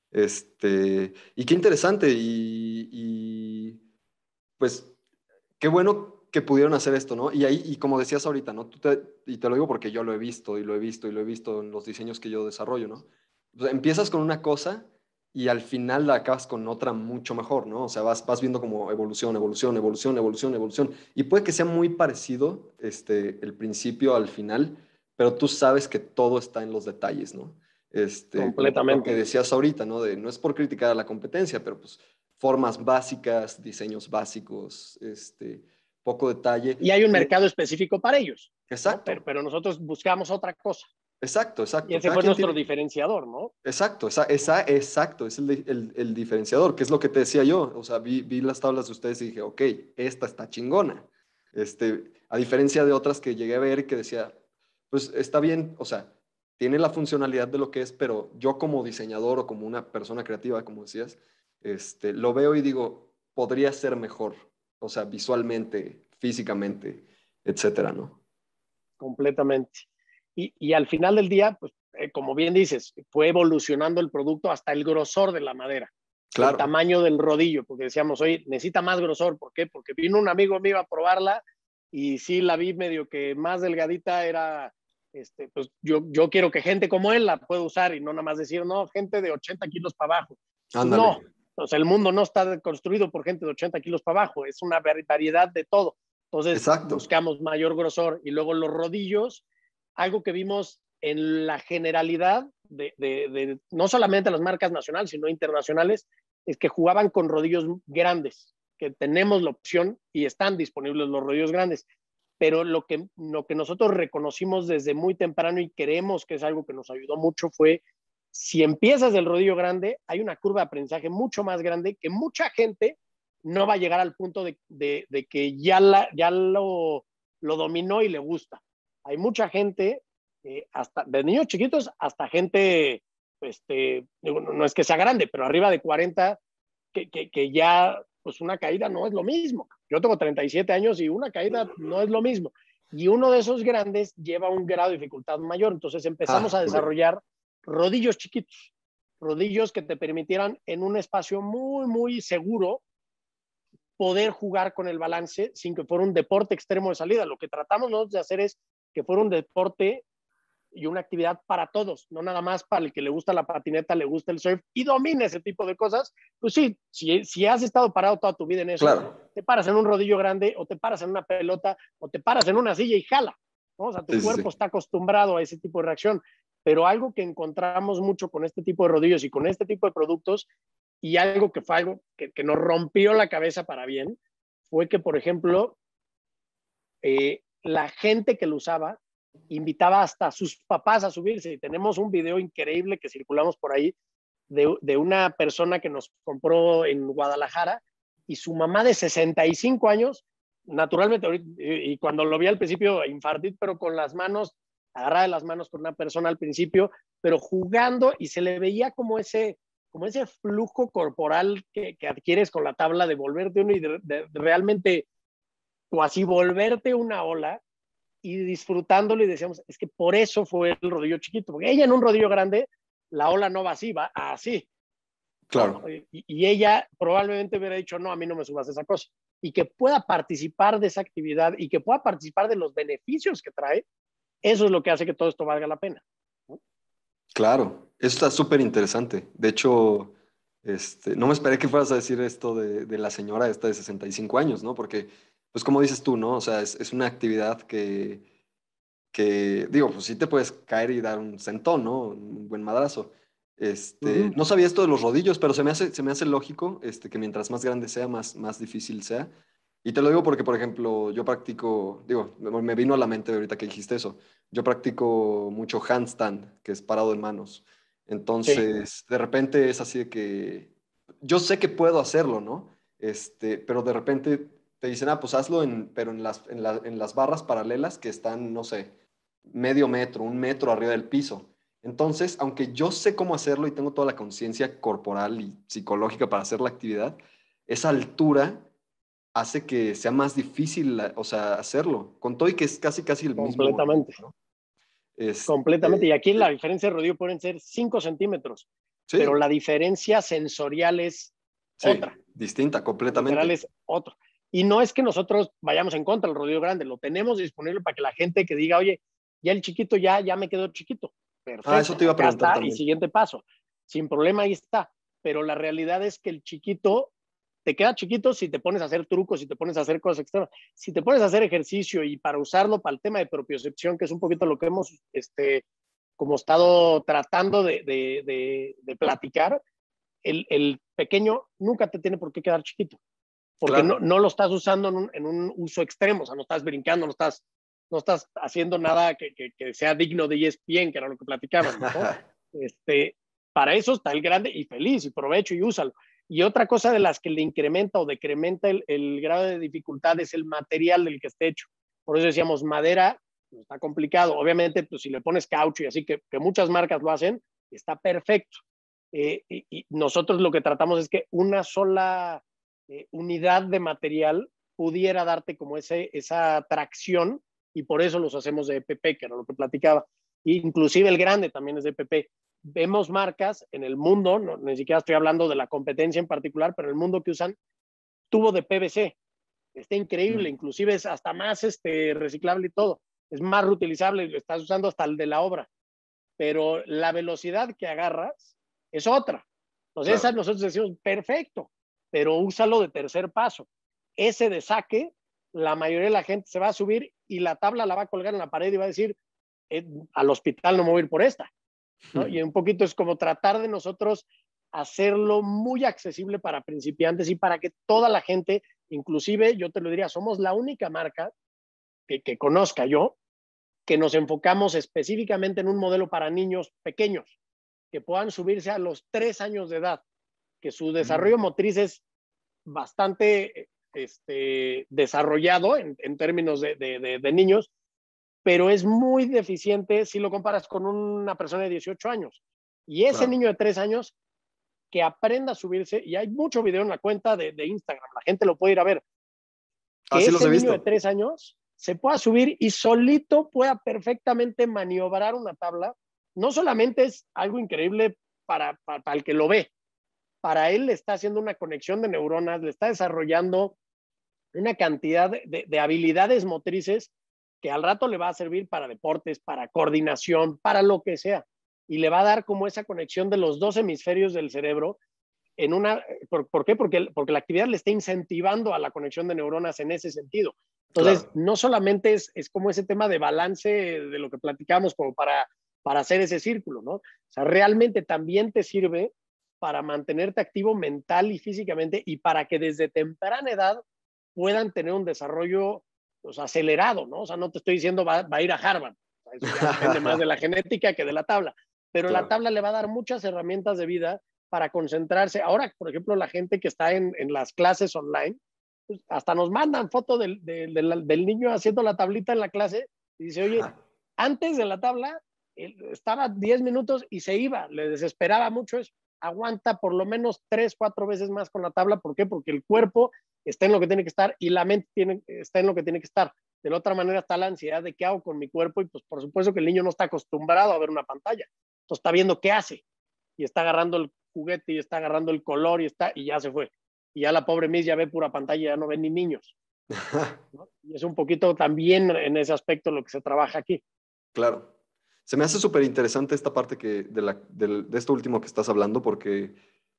Speaker 1: Y qué interesante. Pues qué bueno que pudieron hacer esto, ¿no? Y ahí, y como decías ahorita, ¿no? Y te lo digo porque yo lo he visto y lo he visto y lo he visto en los diseños que yo desarrollo, ¿no? O sea, empiezas con una cosa y al final la acabas con otra mucho mejor, ¿no? O sea, vas viendo como evolución, evolución, evolución, evolución, evolución. Y puede que sea muy parecido el principio al final, pero tú sabes que todo está en los detalles, ¿no? Como lo que
Speaker 2: Completamente.
Speaker 1: decías ahorita, ¿no? No es por criticar a la competencia, pero pues formas básicas, diseños básicos, poco detalle.
Speaker 2: Y hay un mercado específico para ellos, ¿no?
Speaker 1: Exacto,
Speaker 2: Pero nosotros buscamos otra cosa.
Speaker 1: exacto,
Speaker 2: Y
Speaker 1: exacto.
Speaker 2: ese
Speaker 1: Cada
Speaker 2: fue
Speaker 1: quien
Speaker 2: nuestro
Speaker 1: tiene...
Speaker 2: diferenciador, ¿no?
Speaker 1: Exacto, exacto, es el diferenciador, que es lo que te decía yo. O sea, vi las tablas de ustedes y dije, ok, esta está chingona. A diferencia de otras que llegué a ver y que decía, pues está bien, o sea, tiene la funcionalidad de lo que es, pero yo como diseñador o como una persona creativa, como decías, lo veo y digo, podría ser mejor, o sea, visualmente, físicamente, etcétera, ¿no?
Speaker 2: Completamente. Y al final del día, pues, como bien dices, fue evolucionando el producto hasta el grosor de la madera, el
Speaker 1: Claro.
Speaker 2: tamaño del rodillo, porque decíamos, oye, necesita más grosor. ¿Por qué? Porque vino un amigo mío a probarla y sí la vi medio que más delgadita, era, pues yo quiero que gente como él la pueda usar y no nada más decir, no, gente de 80 kilos para abajo. Pues
Speaker 1: Ándale.
Speaker 2: no, o sea, el mundo no está construido por gente de 80 kilos para abajo, es una variedad de todo. Entonces
Speaker 1: Exacto.
Speaker 2: buscamos mayor grosor y luego los rodillos, algo que vimos en la generalidad de no solamente las marcas nacionales, sino internacionales, es que jugaban con rodillos grandes, que tenemos la opción y están disponibles los rodillos grandes. Pero lo que nosotros reconocimos desde muy temprano y creemos que es algo que nos ayudó mucho fue, si empiezas del rodillo grande, hay una curva de aprendizaje mucho más grande que mucha gente no va a llegar al punto de que ya lo dominó y le gusta. Hay mucha gente, hasta de niños chiquitos hasta gente, no es que sea grande, pero arriba de 40, que ya, pues una caída no es lo mismo. Yo tengo 37 años y una caída no es lo mismo. Y uno de esos grandes lleva un grado de dificultad mayor. Entonces empezamos
Speaker 1: Ah,
Speaker 2: a
Speaker 1: ok.
Speaker 2: desarrollar rodillos chiquitos, rodillos que te permitieran en un espacio muy, muy seguro poder jugar con el balance sin que fuera un deporte extremo de salida. Lo que tratamos nosotros de hacer es que fuera un deporte y una actividad para todos, no nada más para el que le gusta la patineta, le gusta el surf y domina ese tipo de cosas. Pues sí, si has estado parado toda tu vida en eso,
Speaker 1: Claro.
Speaker 2: te paras en un rodillo grande o te paras en una pelota o te paras en una silla y jala, ¿no? O sea, tu
Speaker 1: Sí, sí,
Speaker 2: cuerpo
Speaker 1: sí.
Speaker 2: está acostumbrado a ese tipo de reacción. Pero algo que encontramos mucho con este tipo de rodillos y con este tipo de productos, y algo que fue algo que nos rompió la cabeza para bien, fue que, por ejemplo, la gente que lo usaba invitaba hasta a sus papás a subirse. Y tenemos un video increíble que circulamos por ahí de una persona que nos compró en Guadalajara y su mamá de 65 años, naturalmente, y cuando lo vi al principio, infartit, pero con las manos, agarrada de las manos con una persona al principio, pero jugando y se le veía como ese flujo corporal que adquieres con la tabla de volverte uno y de realmente o así volverte una ola y disfrutándolo y decíamos, es que por eso fue el rodillo chiquito, porque ella en un rodillo grande, la ola no va así, va así, ¿no?
Speaker 1: Claro.
Speaker 2: Y ella probablemente hubiera dicho, no, a mí no me subas esa cosa. Y que pueda participar de esa actividad y que pueda participar de los beneficios que trae, eso es lo que hace que todo esto valga la pena, ¿no?
Speaker 1: Claro. Eso está súper interesante. De hecho, no me esperé que fueras a decir esto de la señora esta de 65 años, ¿no? Porque, pues como dices tú, ¿no? O sea, es una actividad que, digo, pues sí te puedes caer y dar un sentón, ¿no? Un buen madrazo.
Speaker 2: Ujú.
Speaker 1: No sabía esto de los rodillos, pero se me hace lógico que mientras más grande sea, más difícil sea. Y te lo digo porque, por ejemplo, yo practico, digo, me vino a la mente ahorita que dijiste eso. Yo practico mucho handstand, que es parado en manos.
Speaker 2: Sí,
Speaker 1: Entonces, de repente es así de que yo sé que puedo hacerlo, ¿no? Pero de repente te dicen, ah, pues hazlo pero en las barras paralelas que están, no sé, medio metro, 1 metro arriba del piso. Entonces, aunque yo sé cómo hacerlo y tengo toda la conciencia corporal y psicológica para hacer la actividad, esa altura hace que sea más difícil, o sea, hacerlo. Con todo y que es casi, casi el mismo movimiento,
Speaker 2: completamente.
Speaker 1: ¿no?
Speaker 2: Completamente. Y aquí la
Speaker 1: Sí,
Speaker 2: diferencia de rodillo pueden ser 5 centímetros, pero
Speaker 1: sí,
Speaker 2: la diferencia sensorial es
Speaker 1: sí,
Speaker 2: otra.
Speaker 1: distinta,
Speaker 2: Literal
Speaker 1: completamente.
Speaker 2: es otro. Y no es que nosotros vayamos en contra del rodillo grande, lo tenemos disponible para que la gente que diga, oye, ya el chiquito ya me quedó chiquito.
Speaker 1: Ah, eso
Speaker 2: Perfecto,
Speaker 1: te iba a
Speaker 2: acá
Speaker 1: preguntar
Speaker 2: está y
Speaker 1: también.
Speaker 2: siguiente paso. Sin problema, ahí está. Pero la realidad es que el chiquito te queda chiquito si te pones a hacer trucos, si te pones a hacer cosas extremas. Si te pones a hacer ejercicio y para usarlo para el tema de propiocepción, que es un poquito lo que hemos como estado tratando de platicar, el pequeño nunca te tiene por qué quedar chiquito porque
Speaker 1: Claro.
Speaker 2: no lo estás usando en un uso extremo, o sea, no estás brincando, no estás haciendo nada que sea digno de ESPN, que era lo que platicábamos, ¿no? Este, para eso está el grande y feliz y provecho y úsalo. Y otra cosa de las que le incrementa o decrementa el grado de dificultad es el material del que esté hecho. Por eso decíamos, madera pues, está complicado. Obviamente, pues si le pones caucho y así, que muchas marcas lo hacen, está perfecto. Y nosotros lo que tratamos es que una sola unidad de material pudiera darte como esa tracción y por eso los hacemos de EPP, que era lo que platicaba. Inclusive el grande también es de EPP. Vemos marcas en el mundo, no, ni siquiera estoy hablando de la competencia en particular, pero en el mundo que usan tubo de PVC. Está increíble,
Speaker 1: Mm,
Speaker 2: inclusive es hasta más reciclable y todo. Es más reutilizable, lo estás usando hasta el de la obra. Pero la velocidad que agarras es otra. Entonces, esa
Speaker 1: claro.
Speaker 2: nosotros decimos, perfecto, pero úsalo de tercer paso. Ese de saque, la mayoría de la gente se va a subir y la tabla la va a colgar en la pared y va a decir, al hospital no me voy a ir por esta. ¿No? Y un poquito es como tratar de nosotros hacerlo muy accesible para principiantes y para que toda la gente, inclusive yo te lo diría, somos la única marca que conozca yo que nos enfocamos específicamente en un modelo para niños pequeños, que puedan subirse a los 3 años de edad, que su
Speaker 1: Mm,
Speaker 2: desarrollo motriz es bastante desarrollado en términos de niños, pero es muy deficiente si lo comparas con una persona de 18 años. Y ese
Speaker 1: claro.
Speaker 2: niño de 3 años que aprenda a subirse, y hay mucho video en la cuenta de Instagram, la gente lo puede ir a ver, que
Speaker 1: Así los
Speaker 2: ese
Speaker 1: he
Speaker 2: niño de
Speaker 1: visto.
Speaker 2: 3 años se pueda subir y solito pueda perfectamente maniobrar una tabla, no solamente es algo increíble para el que lo ve, para él le está haciendo una conexión de neuronas, le está desarrollando una cantidad de habilidades motrices que al rato le va a servir para deportes, para coordinación, para lo que sea. Y le va a dar como esa conexión de los dos hemisferios del cerebro en una, ¿por qué? Porque la actividad le está incentivando a la conexión de neuronas en ese sentido. Entonces,
Speaker 1: Claro.
Speaker 2: no solamente es como ese tema de balance de lo que platicamos como para hacer ese círculo, ¿no? O sea, realmente también te sirve para mantenerte activo mental y físicamente y para que desde temprana edad puedan tener un desarrollo pues, acelerado, ¿no? O sea, no te estoy diciendo va a ir a Harvard, o sea, eso ya depende más de la genética que de la tabla, pero la
Speaker 1: Claro.
Speaker 2: tabla le va a dar muchas herramientas de vida para concentrarse. Ahora, por ejemplo, la gente que está en las clases online, pues, hasta nos mandan fotos del niño haciendo la tablita en la clase y dice, oye, antes de la tabla estaba 10 minutos y se iba, le desesperaba mucho eso. Aguanta por lo menos 3, 4 veces más con la tabla. ¿Por qué? Porque el cuerpo está en lo que tiene que estar y la mente está en lo que tiene que estar. De la otra manera está la ansiedad de qué hago con mi cuerpo y pues por supuesto que el niño no está acostumbrado a ver una pantalla. Entonces está viendo qué hace y está agarrando el juguete y está agarrando el color y ya se fue. Y ya la pobre Miss ya ve pura pantalla, ya no ve ni niños. ¿No? Y es un poquito también en ese aspecto lo que se trabaja aquí.
Speaker 1: Claro. Se me hace súper interesante esta parte de esto último que estás hablando porque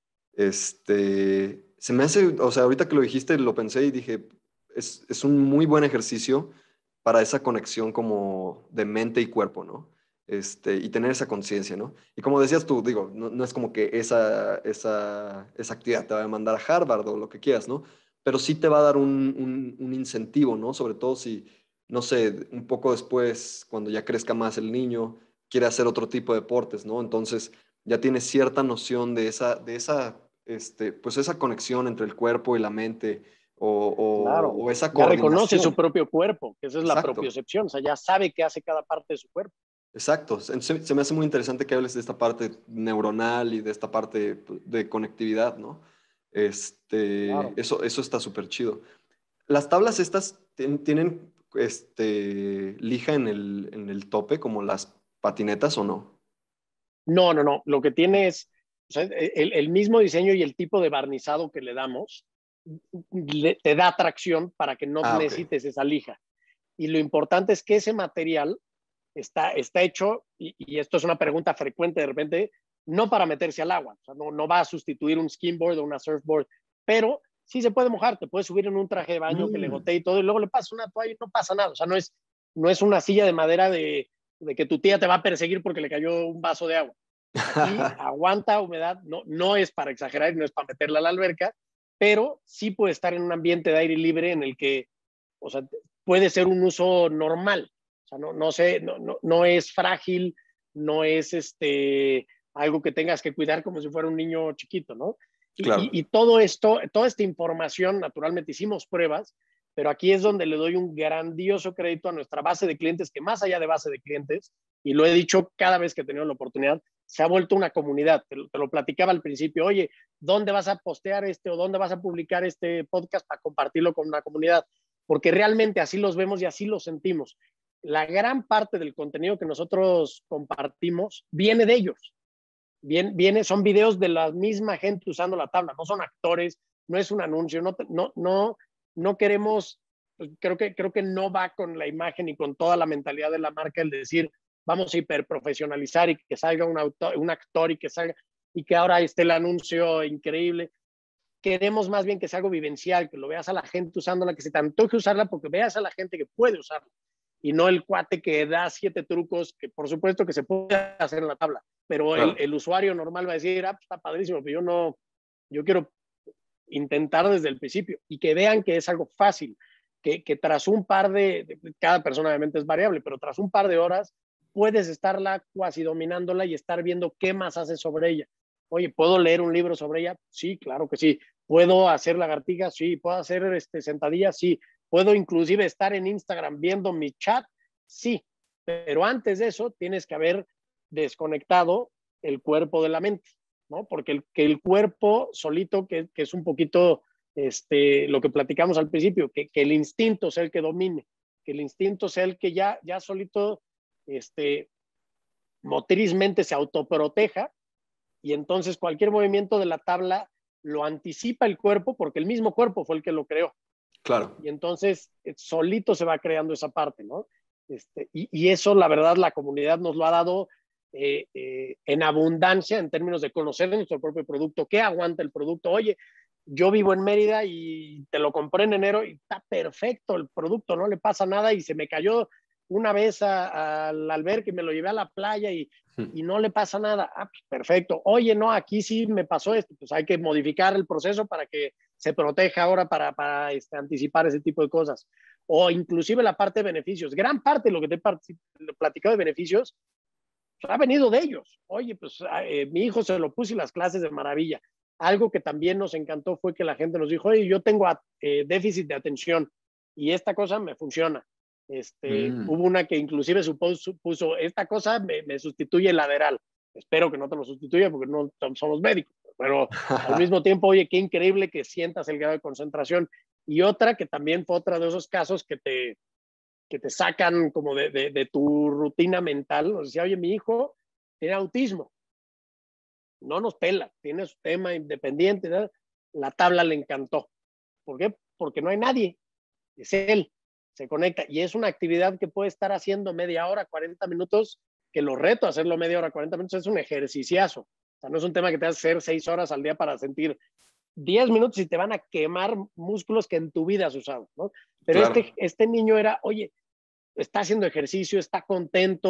Speaker 1: se me hace, o sea, ahorita que lo dijiste, lo pensé y dije, es un muy buen ejercicio para esa conexión como de mente y cuerpo, ¿no? y tener esa conciencia, ¿no? Y como decías tú, digo, no es como que esa actividad te va a mandar a Harvard o lo que quieras, ¿no? Pero sí te va a dar un incentivo, ¿no? Sobre todo si, no sé, un poco después, cuando ya crezca más el niño, quiere hacer otro tipo de deportes, ¿no? Entonces ya tienes cierta noción pues esa conexión entre el cuerpo y la mente
Speaker 2: Claro,
Speaker 1: o esa
Speaker 2: ya reconoce su
Speaker 1: coordinación.
Speaker 2: propio cuerpo, que esa es la
Speaker 1: Exacto.
Speaker 2: propiocepción, o sea, ya sabe qué hace cada parte de su cuerpo.
Speaker 1: Exacto. Se me hace muy interesante que hables de esta parte neuronal y de esta parte de conectividad, ¿no?
Speaker 2: Claro.
Speaker 1: Eso está súper chido. ¿Las tablas estas tienen lija en el tope como las patinetas o no?
Speaker 2: No, no, no. Lo que tiene es, o sea, el mismo diseño y el tipo de barnizado que le damos te da tracción para que no
Speaker 1: Ah, ok.
Speaker 2: necesites esa lija. Y lo importante es que ese material está hecho, y esto es una pregunta frecuente de repente, no para meterse al agua. O sea, no va a sustituir un skimboard o una surfboard, pero sí se puede mojar. Te puedes subir en un traje de baño que le
Speaker 1: Mm,
Speaker 2: gotee y todo, y luego le pasas una toalla y no pasa nada. O sea, no es una silla de madera de que tu tía te va a perseguir porque le cayó un vaso de agua. Aquí aguanta humedad, no es para exagerar, no es para meterla a la alberca, pero sí puede estar en un ambiente de aire libre en el que, o sea, puede ser un uso normal. O sea, no es frágil, no es algo que tengas que cuidar como si fuera un niño chiquito, ¿no?
Speaker 1: claro,
Speaker 2: Y todo esto, toda esta información, naturalmente hicimos pruebas, pero aquí es donde le doy un grandioso crédito a nuestra base de clientes, que más allá de base de clientes, y lo he dicho cada vez que he tenido la oportunidad, se ha vuelto una comunidad. Te lo platicaba al principio, oye, ¿dónde vas a postear o dónde vas a publicar este podcast para compartirlo con una comunidad? Porque realmente así los vemos y así los sentimos. La gran parte del contenido que nosotros compartimos viene de ellos. Son videos de la misma gente usando la tabla, no son actores, no es un anuncio, no queremos, pues, creo que no va con la imagen y con toda la mentalidad de la marca el decir, vamos a hiperprofesionalizar y que salga un actor y que ahora esté el anuncio increíble. Queremos más bien que sea algo vivencial, que lo veas a la gente usándola, que se te antoje usarla porque veas a la gente que puede usarla y no el cuate que da 7 trucos, que por supuesto que se puede hacer en la tabla, pero
Speaker 1: claro,
Speaker 2: el usuario normal va a decir, pues está padrísimo, pero yo quiero intentar desde el principio y que vean que es algo fácil, que tras un par cada persona obviamente es variable, pero tras un par de horas puedes estarla cuasi dominándola y estar viendo qué más haces sobre ella. Oye, ¿puedo leer un libro sobre ella? Sí, claro que sí. ¿Puedo hacer lagartijas? Sí. ¿Puedo hacer sentadillas? Sí. ¿Puedo inclusive estar en Instagram viendo mi chat? Sí. Pero antes de eso tienes que haber desconectado el cuerpo de la mente, ¿no? Porque el cuerpo solito, que es un poquito lo que platicamos al principio, que el instinto sea el que domine, que el instinto sea el que ya solito motrizmente se autoproteja y entonces cualquier movimiento de la tabla lo anticipa el cuerpo porque el mismo cuerpo fue el que lo creó.
Speaker 1: claro.
Speaker 2: Y entonces solito se va creando esa parte, ¿no? Y eso, la verdad, la comunidad nos lo ha dado en abundancia en términos de conocer nuestro propio producto, qué aguanta el producto. Oye, yo vivo en Mérida y te lo compré en enero y está perfecto el producto, no le pasa nada y se me cayó una vez al albergue y me lo llevé a la playa y no le pasa nada. Ah, pues perfecto. Oye, no, aquí sí me pasó esto. Pues hay que modificar el proceso para que se proteja ahora para anticipar ese tipo de cosas. O inclusive la parte de beneficios. Gran parte de lo que te he platicado de beneficios ha venido de ellos. Oye, pues mi hijo se lo puse y las clases de maravilla. Algo que también nos encantó fue que la gente nos dijo, oye, yo tengo déficit de atención y esta cosa me funciona.
Speaker 1: Mm.
Speaker 2: Hubo una que inclusive puso, esta cosa me sustituye el lateral. Espero que no te lo sustituya porque no somos médicos, pero al mismo tiempo, oye, qué increíble que sientas el grado de concentración. Y otra que también fue otra de esos casos que te sacan como de tu rutina mental. Nos decía, oye, mi hijo tiene autismo, no nos pela, tiene su tema independiente, ¿verdad? La tabla le encantó. ¿Por qué? Porque no hay nadie, es él, se conecta y es una actividad que puede estar haciendo media hora, 40 minutos, que lo reto a hacerlo media hora, 40 minutos, es un ejerciciazo. O sea, no es un tema que te vas a hacer 6 horas al día para sentir 10 minutos y te van a quemar músculos que en tu vida has usado, ¿no? Pero
Speaker 1: Claro.
Speaker 2: este niño era, oye, está haciendo ejercicio, está contento,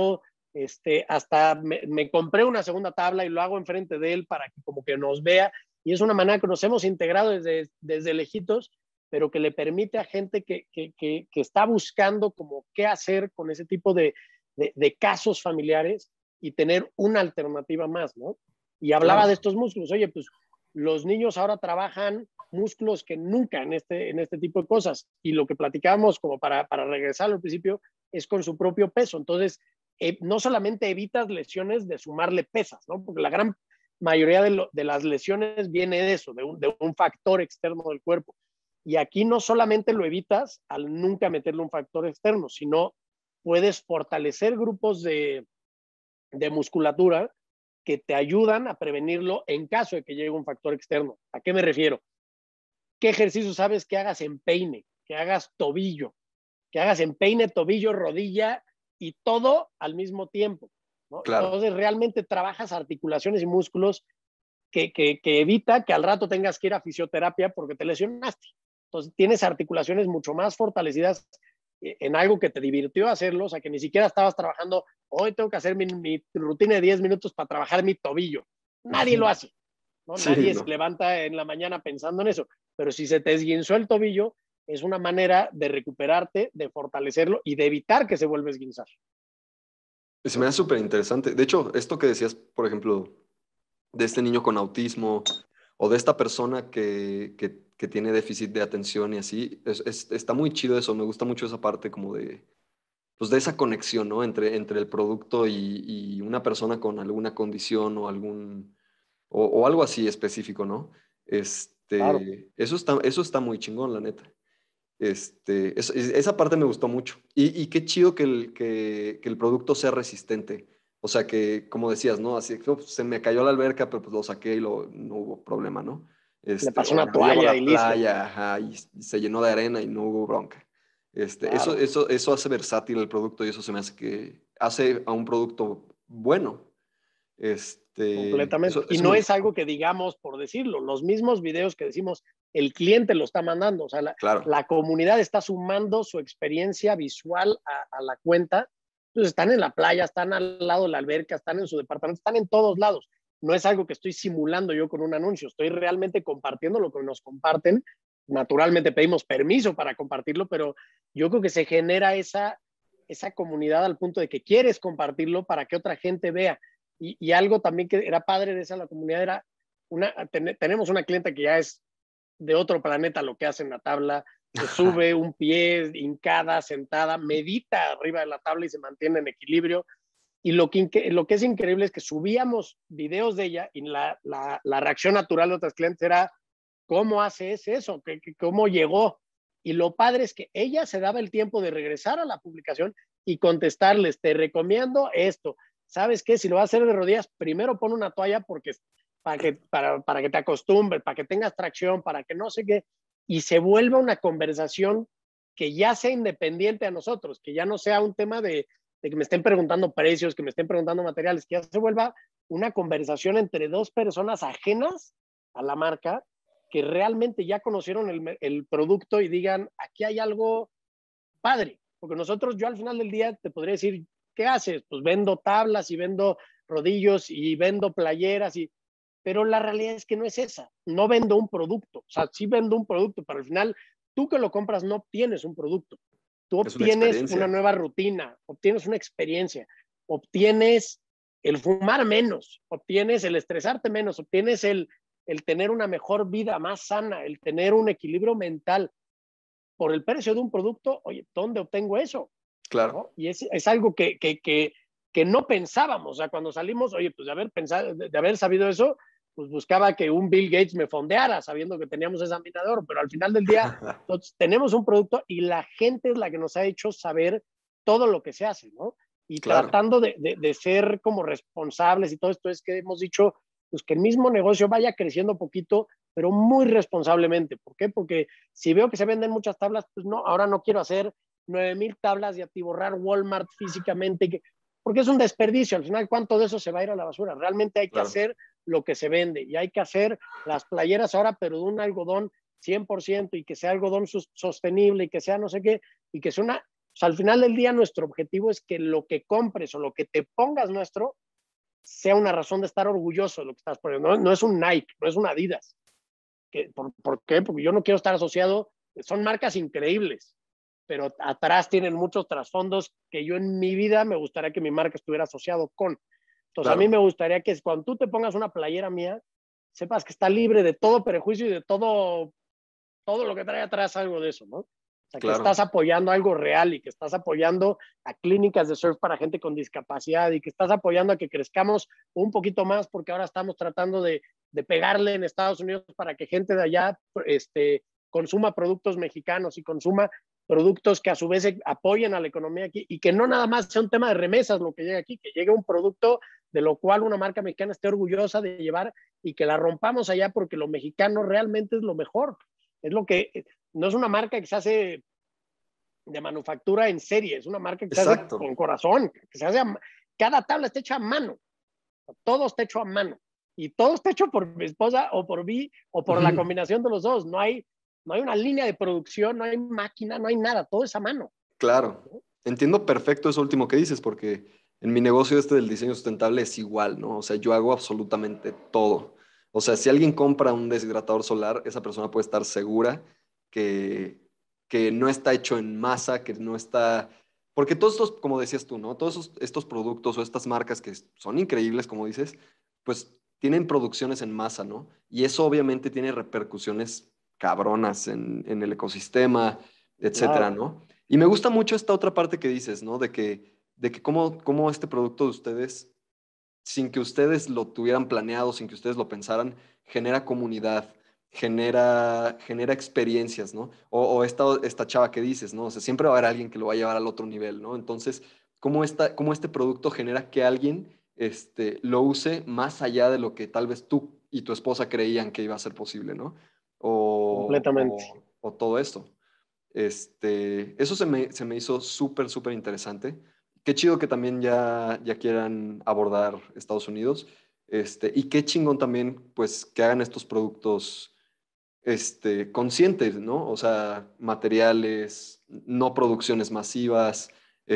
Speaker 2: hasta me compré una segunda tabla y lo hago enfrente de él para que como que nos vea. Y es una manera que nos hemos integrado desde lejitos, pero que le permite a gente que está buscando como qué hacer con ese tipo de casos familiares y tener una alternativa más, ¿no? Y hablaba
Speaker 1: Claro.
Speaker 2: de estos músculos. Oye, pues los niños ahora trabajan músculos que nunca en este tipo de cosas. Y lo que platicábamos, como para regresar al principio, es con su propio peso. Entonces, no solamente evitas lesiones de sumarle pesas, ¿no? Porque la gran mayoría de las lesiones viene de eso, de un factor externo del cuerpo. Y aquí no solamente lo evitas al nunca meterle un factor externo, sino puedes fortalecer grupos de musculatura que te ayudan a prevenirlo en caso de que llegue un factor externo. ¿A qué me refiero? ¿Qué ejercicio sabes que hagas en peine, que hagas tobillo, que hagas en peine, tobillo, rodilla y todo al mismo tiempo, ¿no?
Speaker 1: Claro.
Speaker 2: Entonces realmente trabajas articulaciones y músculos que evita que al rato tengas que ir a fisioterapia porque te lesionaste. Entonces tienes articulaciones mucho más fortalecidas en algo que te divirtió hacerlo, o sea, que ni siquiera estabas trabajando, hoy tengo que hacer mi rutina de 10 minutos para trabajar mi tobillo. Nadie lo hace, ¿no?
Speaker 1: Sí,
Speaker 2: Nadie se
Speaker 1: no.
Speaker 2: levanta en la mañana pensando en eso, pero si se te esguinzó el tobillo, es una manera de recuperarte, de fortalecerlo y de evitar que se vuelva a esguinzar.
Speaker 1: Se me hace súper interesante. De hecho, esto que decías, por ejemplo, de este niño con autismo o de esta persona que tiene déficit de atención y así, está muy chido eso. Me gusta mucho esa parte como de, pues de esa conexión, ¿no? Entre el producto y una persona con alguna condición o o algo así específico, ¿no?
Speaker 2: Claro.
Speaker 1: Eso está muy chingón, la neta. Esa parte me gustó mucho. Y qué chido que el producto sea resistente. O sea que, como decías, ¿no? Así que se me cayó la alberca, pero pues lo saqué y no hubo problema, ¿no?
Speaker 2: Le pasó
Speaker 1: O
Speaker 2: una
Speaker 1: me lo llevo a
Speaker 2: toalla y
Speaker 1: la
Speaker 2: listo.
Speaker 1: playa, ajá, y se llenó de arena y no hubo bronca.
Speaker 2: Claro.
Speaker 1: Eso hace versátil el producto y eso se me hace que hace a un producto bueno.
Speaker 2: Completamente. Y
Speaker 1: Eso
Speaker 2: no
Speaker 1: me
Speaker 2: es
Speaker 1: gustó.
Speaker 2: algo que digamos por decirlo. Los mismos videos que decimos, el cliente lo está mandando. O sea,
Speaker 1: Claro.
Speaker 2: la comunidad está sumando su experiencia visual a la cuenta. Entonces están en la playa, están al lado de la alberca, están en su departamento, están en todos lados. No es algo que estoy simulando yo con un anuncio. Estoy realmente compartiendo lo que nos comparten. Naturalmente pedimos permiso para compartirlo, pero yo creo que se genera esa comunidad al punto de que quieres compartirlo para que otra gente vea. Y algo también que era padre de esa la comunidad era, tenemos una clienta que ya es de otro planeta lo que hace en la tabla, se sube un pie hincada, sentada, medita arriba de la tabla y se mantiene en equilibrio. Y lo que es increíble es que subíamos videos de ella y la reacción natural de otras clientes era, ¿cómo hace eso? ¿Cómo llegó? Y lo padre es que ella se daba el tiempo de regresar a la publicación y contestarles, te recomiendo esto. ¿Sabes qué? Si lo vas a hacer de rodillas, primero pon una toalla porque para que te acostumbres, para que tengas tracción, para que no sé qué, y se vuelva una conversación que ya sea independiente a nosotros, que ya no sea un tema de que me estén preguntando precios, que me estén preguntando materiales, que ya se vuelva una conversación entre dos personas ajenas a la marca que realmente ya conocieron el producto y digan, aquí hay algo padre. Porque nosotros, yo al final del día te podría decir, ¿qué haces? Pues vendo tablas y vendo rodillos y vendo playeras, pero la realidad es que no es esa. No vendo un producto. O sea, sí vendo un producto, pero al final tú que lo compras no obtienes un producto. Tú
Speaker 1: Es una
Speaker 2: obtienes una
Speaker 1: experiencia.
Speaker 2: nueva rutina, obtienes una experiencia, obtienes el fumar menos, obtienes el estresarte menos, obtienes el tener una mejor vida más sana, el tener un equilibrio mental por el precio de un producto. Oye, ¿dónde obtengo eso?
Speaker 1: Claro.
Speaker 2: ¿No? Y es algo que no pensábamos. O sea, cuando salimos, oye, pues de haber sabido eso, pues buscaba que un Bill Gates me fondeara sabiendo que teníamos ese minador, pero al final del día entonces, tenemos un producto y la gente es la que nos ha hecho saber todo lo que se hace, ¿no? Y
Speaker 1: Claro.
Speaker 2: tratando de ser como responsables y todo esto es que hemos dicho, pues que el mismo negocio vaya creciendo poquito, pero muy responsablemente. ¿Por qué? Porque si veo que se venden muchas tablas, pues no, ahora no quiero hacer 9,000 tablas y atiborrar Walmart físicamente, porque es un desperdicio. Al final, ¿cuánto de eso se va a ir a la basura? Realmente hay que
Speaker 1: Claro.
Speaker 2: hacer lo que se vende y hay que hacer las playeras ahora, pero de un algodón 100% y que sea algodón sostenible y que sea no sé qué, y que sea al final del día nuestro objetivo es que lo que compres o lo que te pongas nuestro sea una razón de estar orgulloso de lo que estás poniendo. No es un Nike, no es un Adidas. ¿Por qué? Porque yo no quiero estar asociado, son marcas increíbles, pero atrás tienen muchos trasfondos que yo en mi vida me gustaría que mi marca estuviera asociado con. Entonces, a mí me gustaría que cuando tú te pongas una playera mía, sepas que está libre de todo prejuicio y de todo lo que trae atrás algo de eso, ¿no? O sea, que estás apoyando algo real y que estás apoyando a clínicas de surf para gente con discapacidad y que estás apoyando a que crezcamos un poquito más porque ahora estamos tratando de pegarle en Estados Unidos para que gente de allá consuma productos mexicanos y consuma productos que a su vez apoyen a la economía aquí y que no nada más sea un tema de remesas lo que llega aquí, que llegue un producto de lo cual una marca mexicana esté orgullosa de llevar y que la rompamos allá porque lo mexicano realmente es lo mejor. Es lo que, no es una marca que se hace de manufactura en serie, es una marca que se hace con corazón, que se hace cada tabla está hecha a mano, todo está hecho a mano y todo está hecho por mi esposa o por mí o por la combinación de los dos. No hay una línea de producción, no hay máquina, no hay nada, todo es a mano.
Speaker 1: Claro, entiendo perfecto eso último que dices, porque en mi negocio del diseño sustentable es igual, ¿no? O sea, yo hago absolutamente todo. O sea, si alguien compra un deshidratador solar, esa persona puede estar segura que, que no está hecho en masa, que no está... Porque todos estos, como decías tú, ¿no? Todos estos productos o estas marcas que son increíbles, como dices, pues tienen producciones en masa, ¿no? Y eso obviamente tiene repercusiones cabronas en el ecosistema, etcétera,
Speaker 2: Claro.
Speaker 1: ¿no? Y me gusta mucho esta otra parte que dices, ¿no? De que cómo este producto de ustedes, sin que ustedes lo tuvieran planeado, sin que ustedes lo pensaran, genera comunidad, genera experiencias, ¿no? O esta chava que dices, ¿no? O sea, siempre va a haber alguien que lo va a llevar al otro nivel, ¿no? Entonces, cómo este producto genera que alguien lo use más allá de lo que tal vez tú y tu esposa creían que iba a ser posible, ¿no?
Speaker 2: Completamente.
Speaker 1: O todo esto. Eso se me hizo súper, súper interesante. Qué chido que también ya quieran abordar Estados Unidos. Y qué chingón también, pues, que hagan estos productos, conscientes, ¿no? O sea, materiales, no producciones masivas.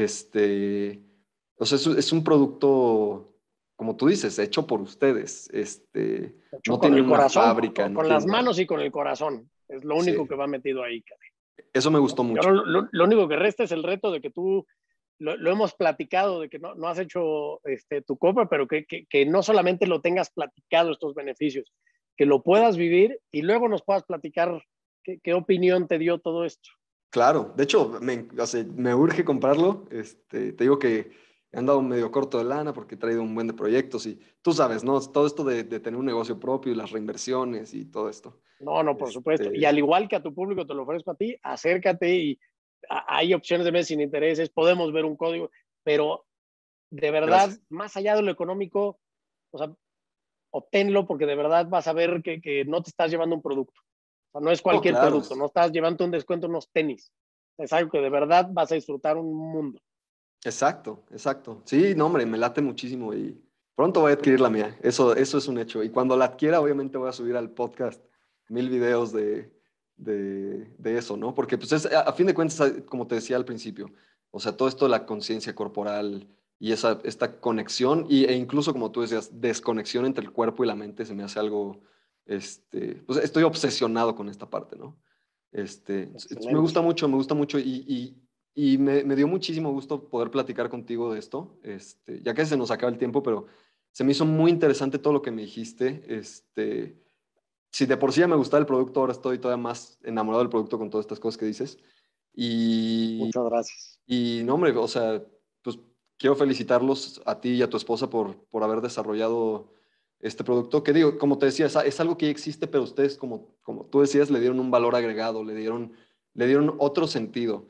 Speaker 1: O sea, es un producto, como tú dices, hecho por ustedes.
Speaker 2: Hecho
Speaker 1: No
Speaker 2: con
Speaker 1: tienen
Speaker 2: el
Speaker 1: una
Speaker 2: corazón,
Speaker 1: fábrica, no
Speaker 2: con las
Speaker 1: tienen nada.
Speaker 2: manos y con el corazón. Es lo único
Speaker 1: Sí,
Speaker 2: que va metido ahí,
Speaker 1: eso me gustó
Speaker 2: ¿no? Y ahora
Speaker 1: mucho.
Speaker 2: lo único que resta es el reto de que tú, lo hemos platicado, de que no has hecho tu copa, pero que no solamente lo tengas platicado estos beneficios, que lo puedas vivir y luego nos puedas platicar qué opinión te dio todo esto.
Speaker 1: Claro, de hecho, o sea, me urge comprarlo. Te digo que he andado medio corto de lana porque he traído un buen de proyectos y tú sabes, ¿no? Todo esto de tener un negocio propio y las reinversiones y todo esto.
Speaker 2: No, por supuesto. Y al igual que a tu público te lo ofrezco a ti, acércate y hay opciones de mes sin intereses, podemos ver un código, pero de verdad,
Speaker 1: Gracias.
Speaker 2: más allá de lo económico, o sea, obténlo porque de verdad vas a ver que no te estás llevando un producto. O sea, no es
Speaker 1: Oh,
Speaker 2: cualquier
Speaker 1: claro.
Speaker 2: producto, no estás llevando un descuento unos tenis. Es algo que de verdad vas a disfrutar un mundo.
Speaker 1: Exacto, exacto. Sí, no, hombre, me late muchísimo y pronto voy a adquirir la mía. Eso es un hecho. Y cuando la adquiera, obviamente voy a subir al podcast 1000 videos de eso, ¿no? Porque pues a fin de cuentas, como te decía al principio, o sea, todo esto de la conciencia corporal y esta conexión e incluso, como tú decías, desconexión entre el cuerpo y la mente se me hace algo, pues estoy obsesionado con esta parte, ¿no?
Speaker 2: Excelente.
Speaker 1: Me gusta mucho y me dio muchísimo gusto poder platicar contigo de esto, ya que se nos acaba el tiempo, pero se me hizo muy interesante todo lo que me dijiste. Si de por sí ya me gustaba el producto, ahora estoy todavía más enamorado del producto con todas estas cosas que dices. Y,
Speaker 2: Muchas gracias.
Speaker 1: y no, hombre, o sea, pues quiero felicitarlos a ti y a tu esposa por haber desarrollado este producto, que digo, como te decía, es algo que ya existe, pero ustedes, como tú decías, le dieron un valor agregado, le dieron otro sentido.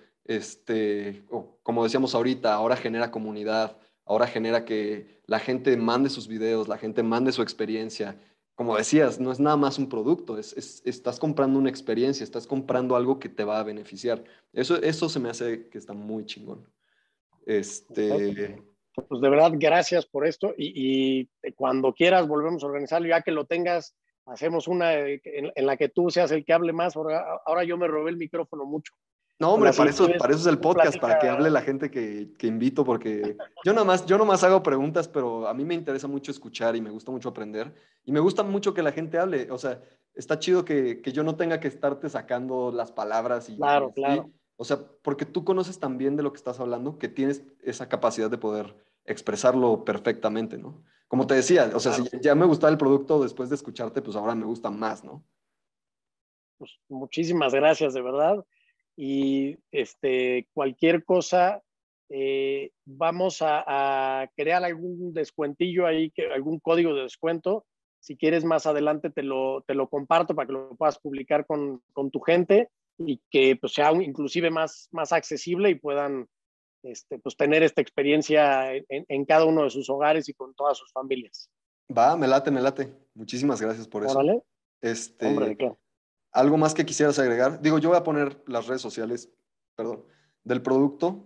Speaker 1: O como decíamos ahorita, ahora genera comunidad, ahora genera que la gente mande sus videos, la gente mande su experiencia. Como decías, no es nada más un producto, estás comprando una experiencia, estás comprando algo que te va a beneficiar. Eso se me hace que está muy chingón.
Speaker 2: Perfecto.
Speaker 1: Este,
Speaker 2: Pues de verdad, gracias por esto y cuando quieras volvemos a organizarlo, ya que lo tengas, hacemos una en la que tú seas el que hable más. Ahora yo me robé el micrófono mucho.
Speaker 1: No, hombre, para eso
Speaker 2: similitudes.
Speaker 1: es el podcast, para que hable la gente que invito, porque yo nomás hago preguntas, pero a mí me interesa mucho escuchar y me gusta mucho aprender. Y me gusta mucho que la gente hable. O sea, está chido que yo no tenga que estarte sacando las palabras y
Speaker 2: Claro,
Speaker 1: así.
Speaker 2: claro.
Speaker 1: O sea, porque tú conoces tan bien de lo que estás hablando que tienes esa capacidad de poder expresarlo perfectamente, ¿no? Como te decía, o sea, si
Speaker 2: Claro.
Speaker 1: ya me gustaba el producto después de escucharte, pues ahora me gusta más, ¿no?
Speaker 2: Pues muchísimas gracias, de verdad. Y cualquier cosa, vamos a crear algún descuentillo ahí, algún código de descuento. Si quieres, más adelante te lo comparto para que lo puedas publicar con tu gente y que pues, sea inclusive más accesible y puedan pues, tener esta experiencia en cada uno de sus hogares y con todas sus familias.
Speaker 1: Va, me late, me late. Muchísimas gracias por eso.
Speaker 2: Órale, hombre, ¿de
Speaker 1: Este,
Speaker 2: qué?
Speaker 1: ¿Algo más que quisieras agregar? Digo, yo voy a poner las redes sociales, perdón, del producto,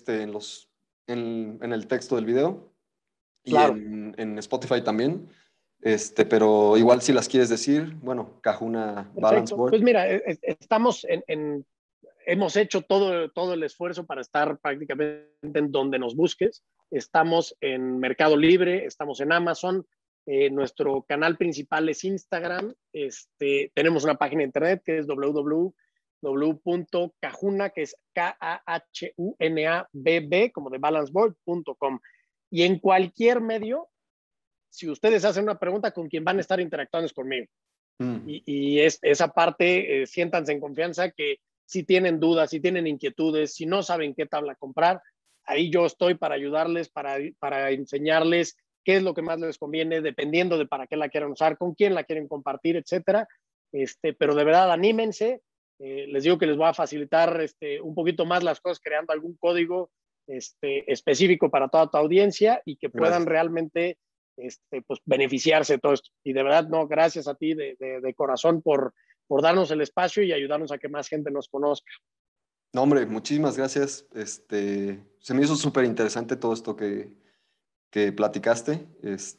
Speaker 1: en el texto del video y
Speaker 2: Claro.
Speaker 1: en Spotify también. Pero igual si las quieres decir, bueno, Kahuna Balance
Speaker 2: Perfecto.
Speaker 1: Board.
Speaker 2: Pues mira, estamos hemos hecho todo el esfuerzo para estar prácticamente en donde nos busques. Estamos en Mercado Libre, estamos en Amazon. Nuestro canal principal es Instagram. Tenemos una página de internet que es www.kahuna, que es KAHUNABB, como de balanceboard.com. Y en cualquier medio, si ustedes hacen una pregunta, con quien van a estar interactuando es conmigo.
Speaker 1: Mm,
Speaker 2: Y esa parte, siéntanse en confianza que si tienen dudas, si tienen inquietudes, si no saben qué tabla comprar, ahí yo estoy para ayudarles, para enseñarles qué es lo que más les conviene, dependiendo de para qué la quieran usar, con quién la quieren compartir, etcétera. Pero de verdad, anímense. Les digo que les voy a facilitar un poquito más las cosas creando algún código específico para toda tu audiencia y que puedan
Speaker 1: gracias.
Speaker 2: realmente pues beneficiarse de todo esto. Y de verdad, no, gracias a ti de corazón por darnos el espacio y ayudarnos a que más gente nos conozca.
Speaker 1: No, hombre, muchísimas gracias. Se me hizo súper interesante todo esto que platicaste.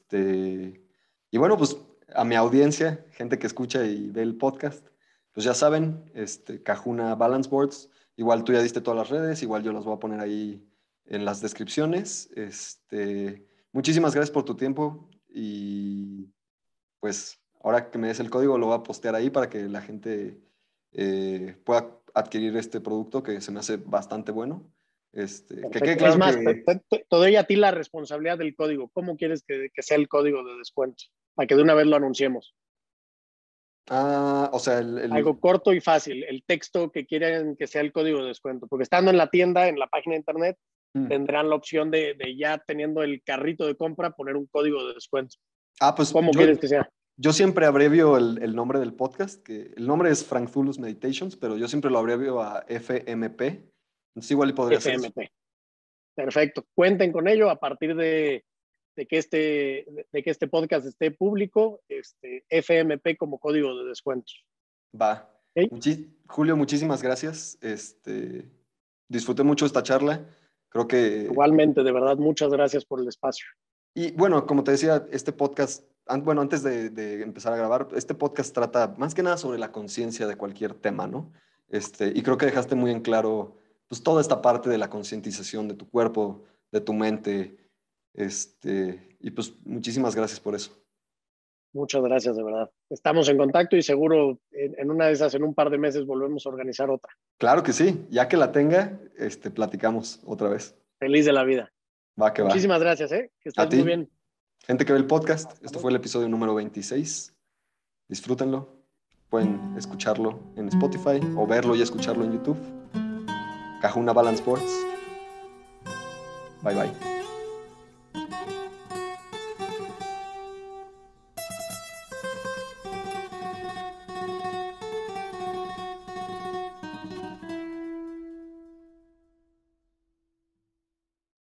Speaker 1: Y bueno, pues a mi audiencia, gente que escucha y ve el podcast, pues ya saben, Kahuna Balance Boards, igual tú ya diste todas las redes, igual yo las voy a poner ahí en las descripciones. Muchísimas gracias por tu tiempo y pues ahora que me des el código lo voy a postear ahí para que la gente pueda adquirir este producto que se me hace bastante bueno. Que quede
Speaker 2: Perfecto. Es
Speaker 1: claro
Speaker 2: más, te,
Speaker 1: que...
Speaker 2: te, te doy a ti la responsabilidad del código. ¿Cómo quieres que sea el código de descuento? Para que de una vez lo anunciemos.
Speaker 1: Ah, o sea,
Speaker 2: Algo corto y fácil. El texto que quieren que sea el código de descuento. Porque estando en la tienda, en la página de internet,
Speaker 1: mm.
Speaker 2: tendrán la opción de ya teniendo el carrito de compra, poner un código de descuento.
Speaker 1: Pues
Speaker 2: ¿Cómo quieres que sea?
Speaker 1: yo siempre abrevio el nombre del podcast, que el nombre es Frank Zulus Meditations, pero yo siempre lo abrevio a FMP. Entonces igual podría ser eso.
Speaker 2: FMP. Perfecto. Cuenten con ello a partir de que este podcast esté público, FMP como código de descuentos.
Speaker 1: Va.
Speaker 2: ¿Okay?
Speaker 1: Julio, muchísimas gracias. Disfruté mucho esta charla. Creo que...
Speaker 2: Igualmente, de verdad, muchas gracias por el espacio.
Speaker 1: Y bueno, como te decía, este podcast, bueno, antes de empezar a grabar, este podcast trata más que nada sobre la conciencia de cualquier tema, ¿no? Y creo que dejaste muy en claro, pues, toda esta parte de la concientización de tu cuerpo, de tu mente, y pues muchísimas gracias por eso.
Speaker 2: Muchas gracias, de verdad. Estamos en contacto y seguro en una de esas, en un par de meses, volvemos a organizar otra.
Speaker 1: Claro que sí, ya que la tenga, platicamos otra vez.
Speaker 2: Feliz de la vida.
Speaker 1: Va que va.
Speaker 2: Muchísimas gracias, ¿eh? Que
Speaker 1: A
Speaker 2: estés muy
Speaker 1: ti,
Speaker 2: bien.
Speaker 1: gente que ve el podcast,
Speaker 2: Hasta
Speaker 1: esto fue
Speaker 2: luego.
Speaker 1: el episodio número 26. Disfrútenlo. Pueden escucharlo en Spotify o verlo y escucharlo en YouTube. Kahuna Balance Boards. Bye bye.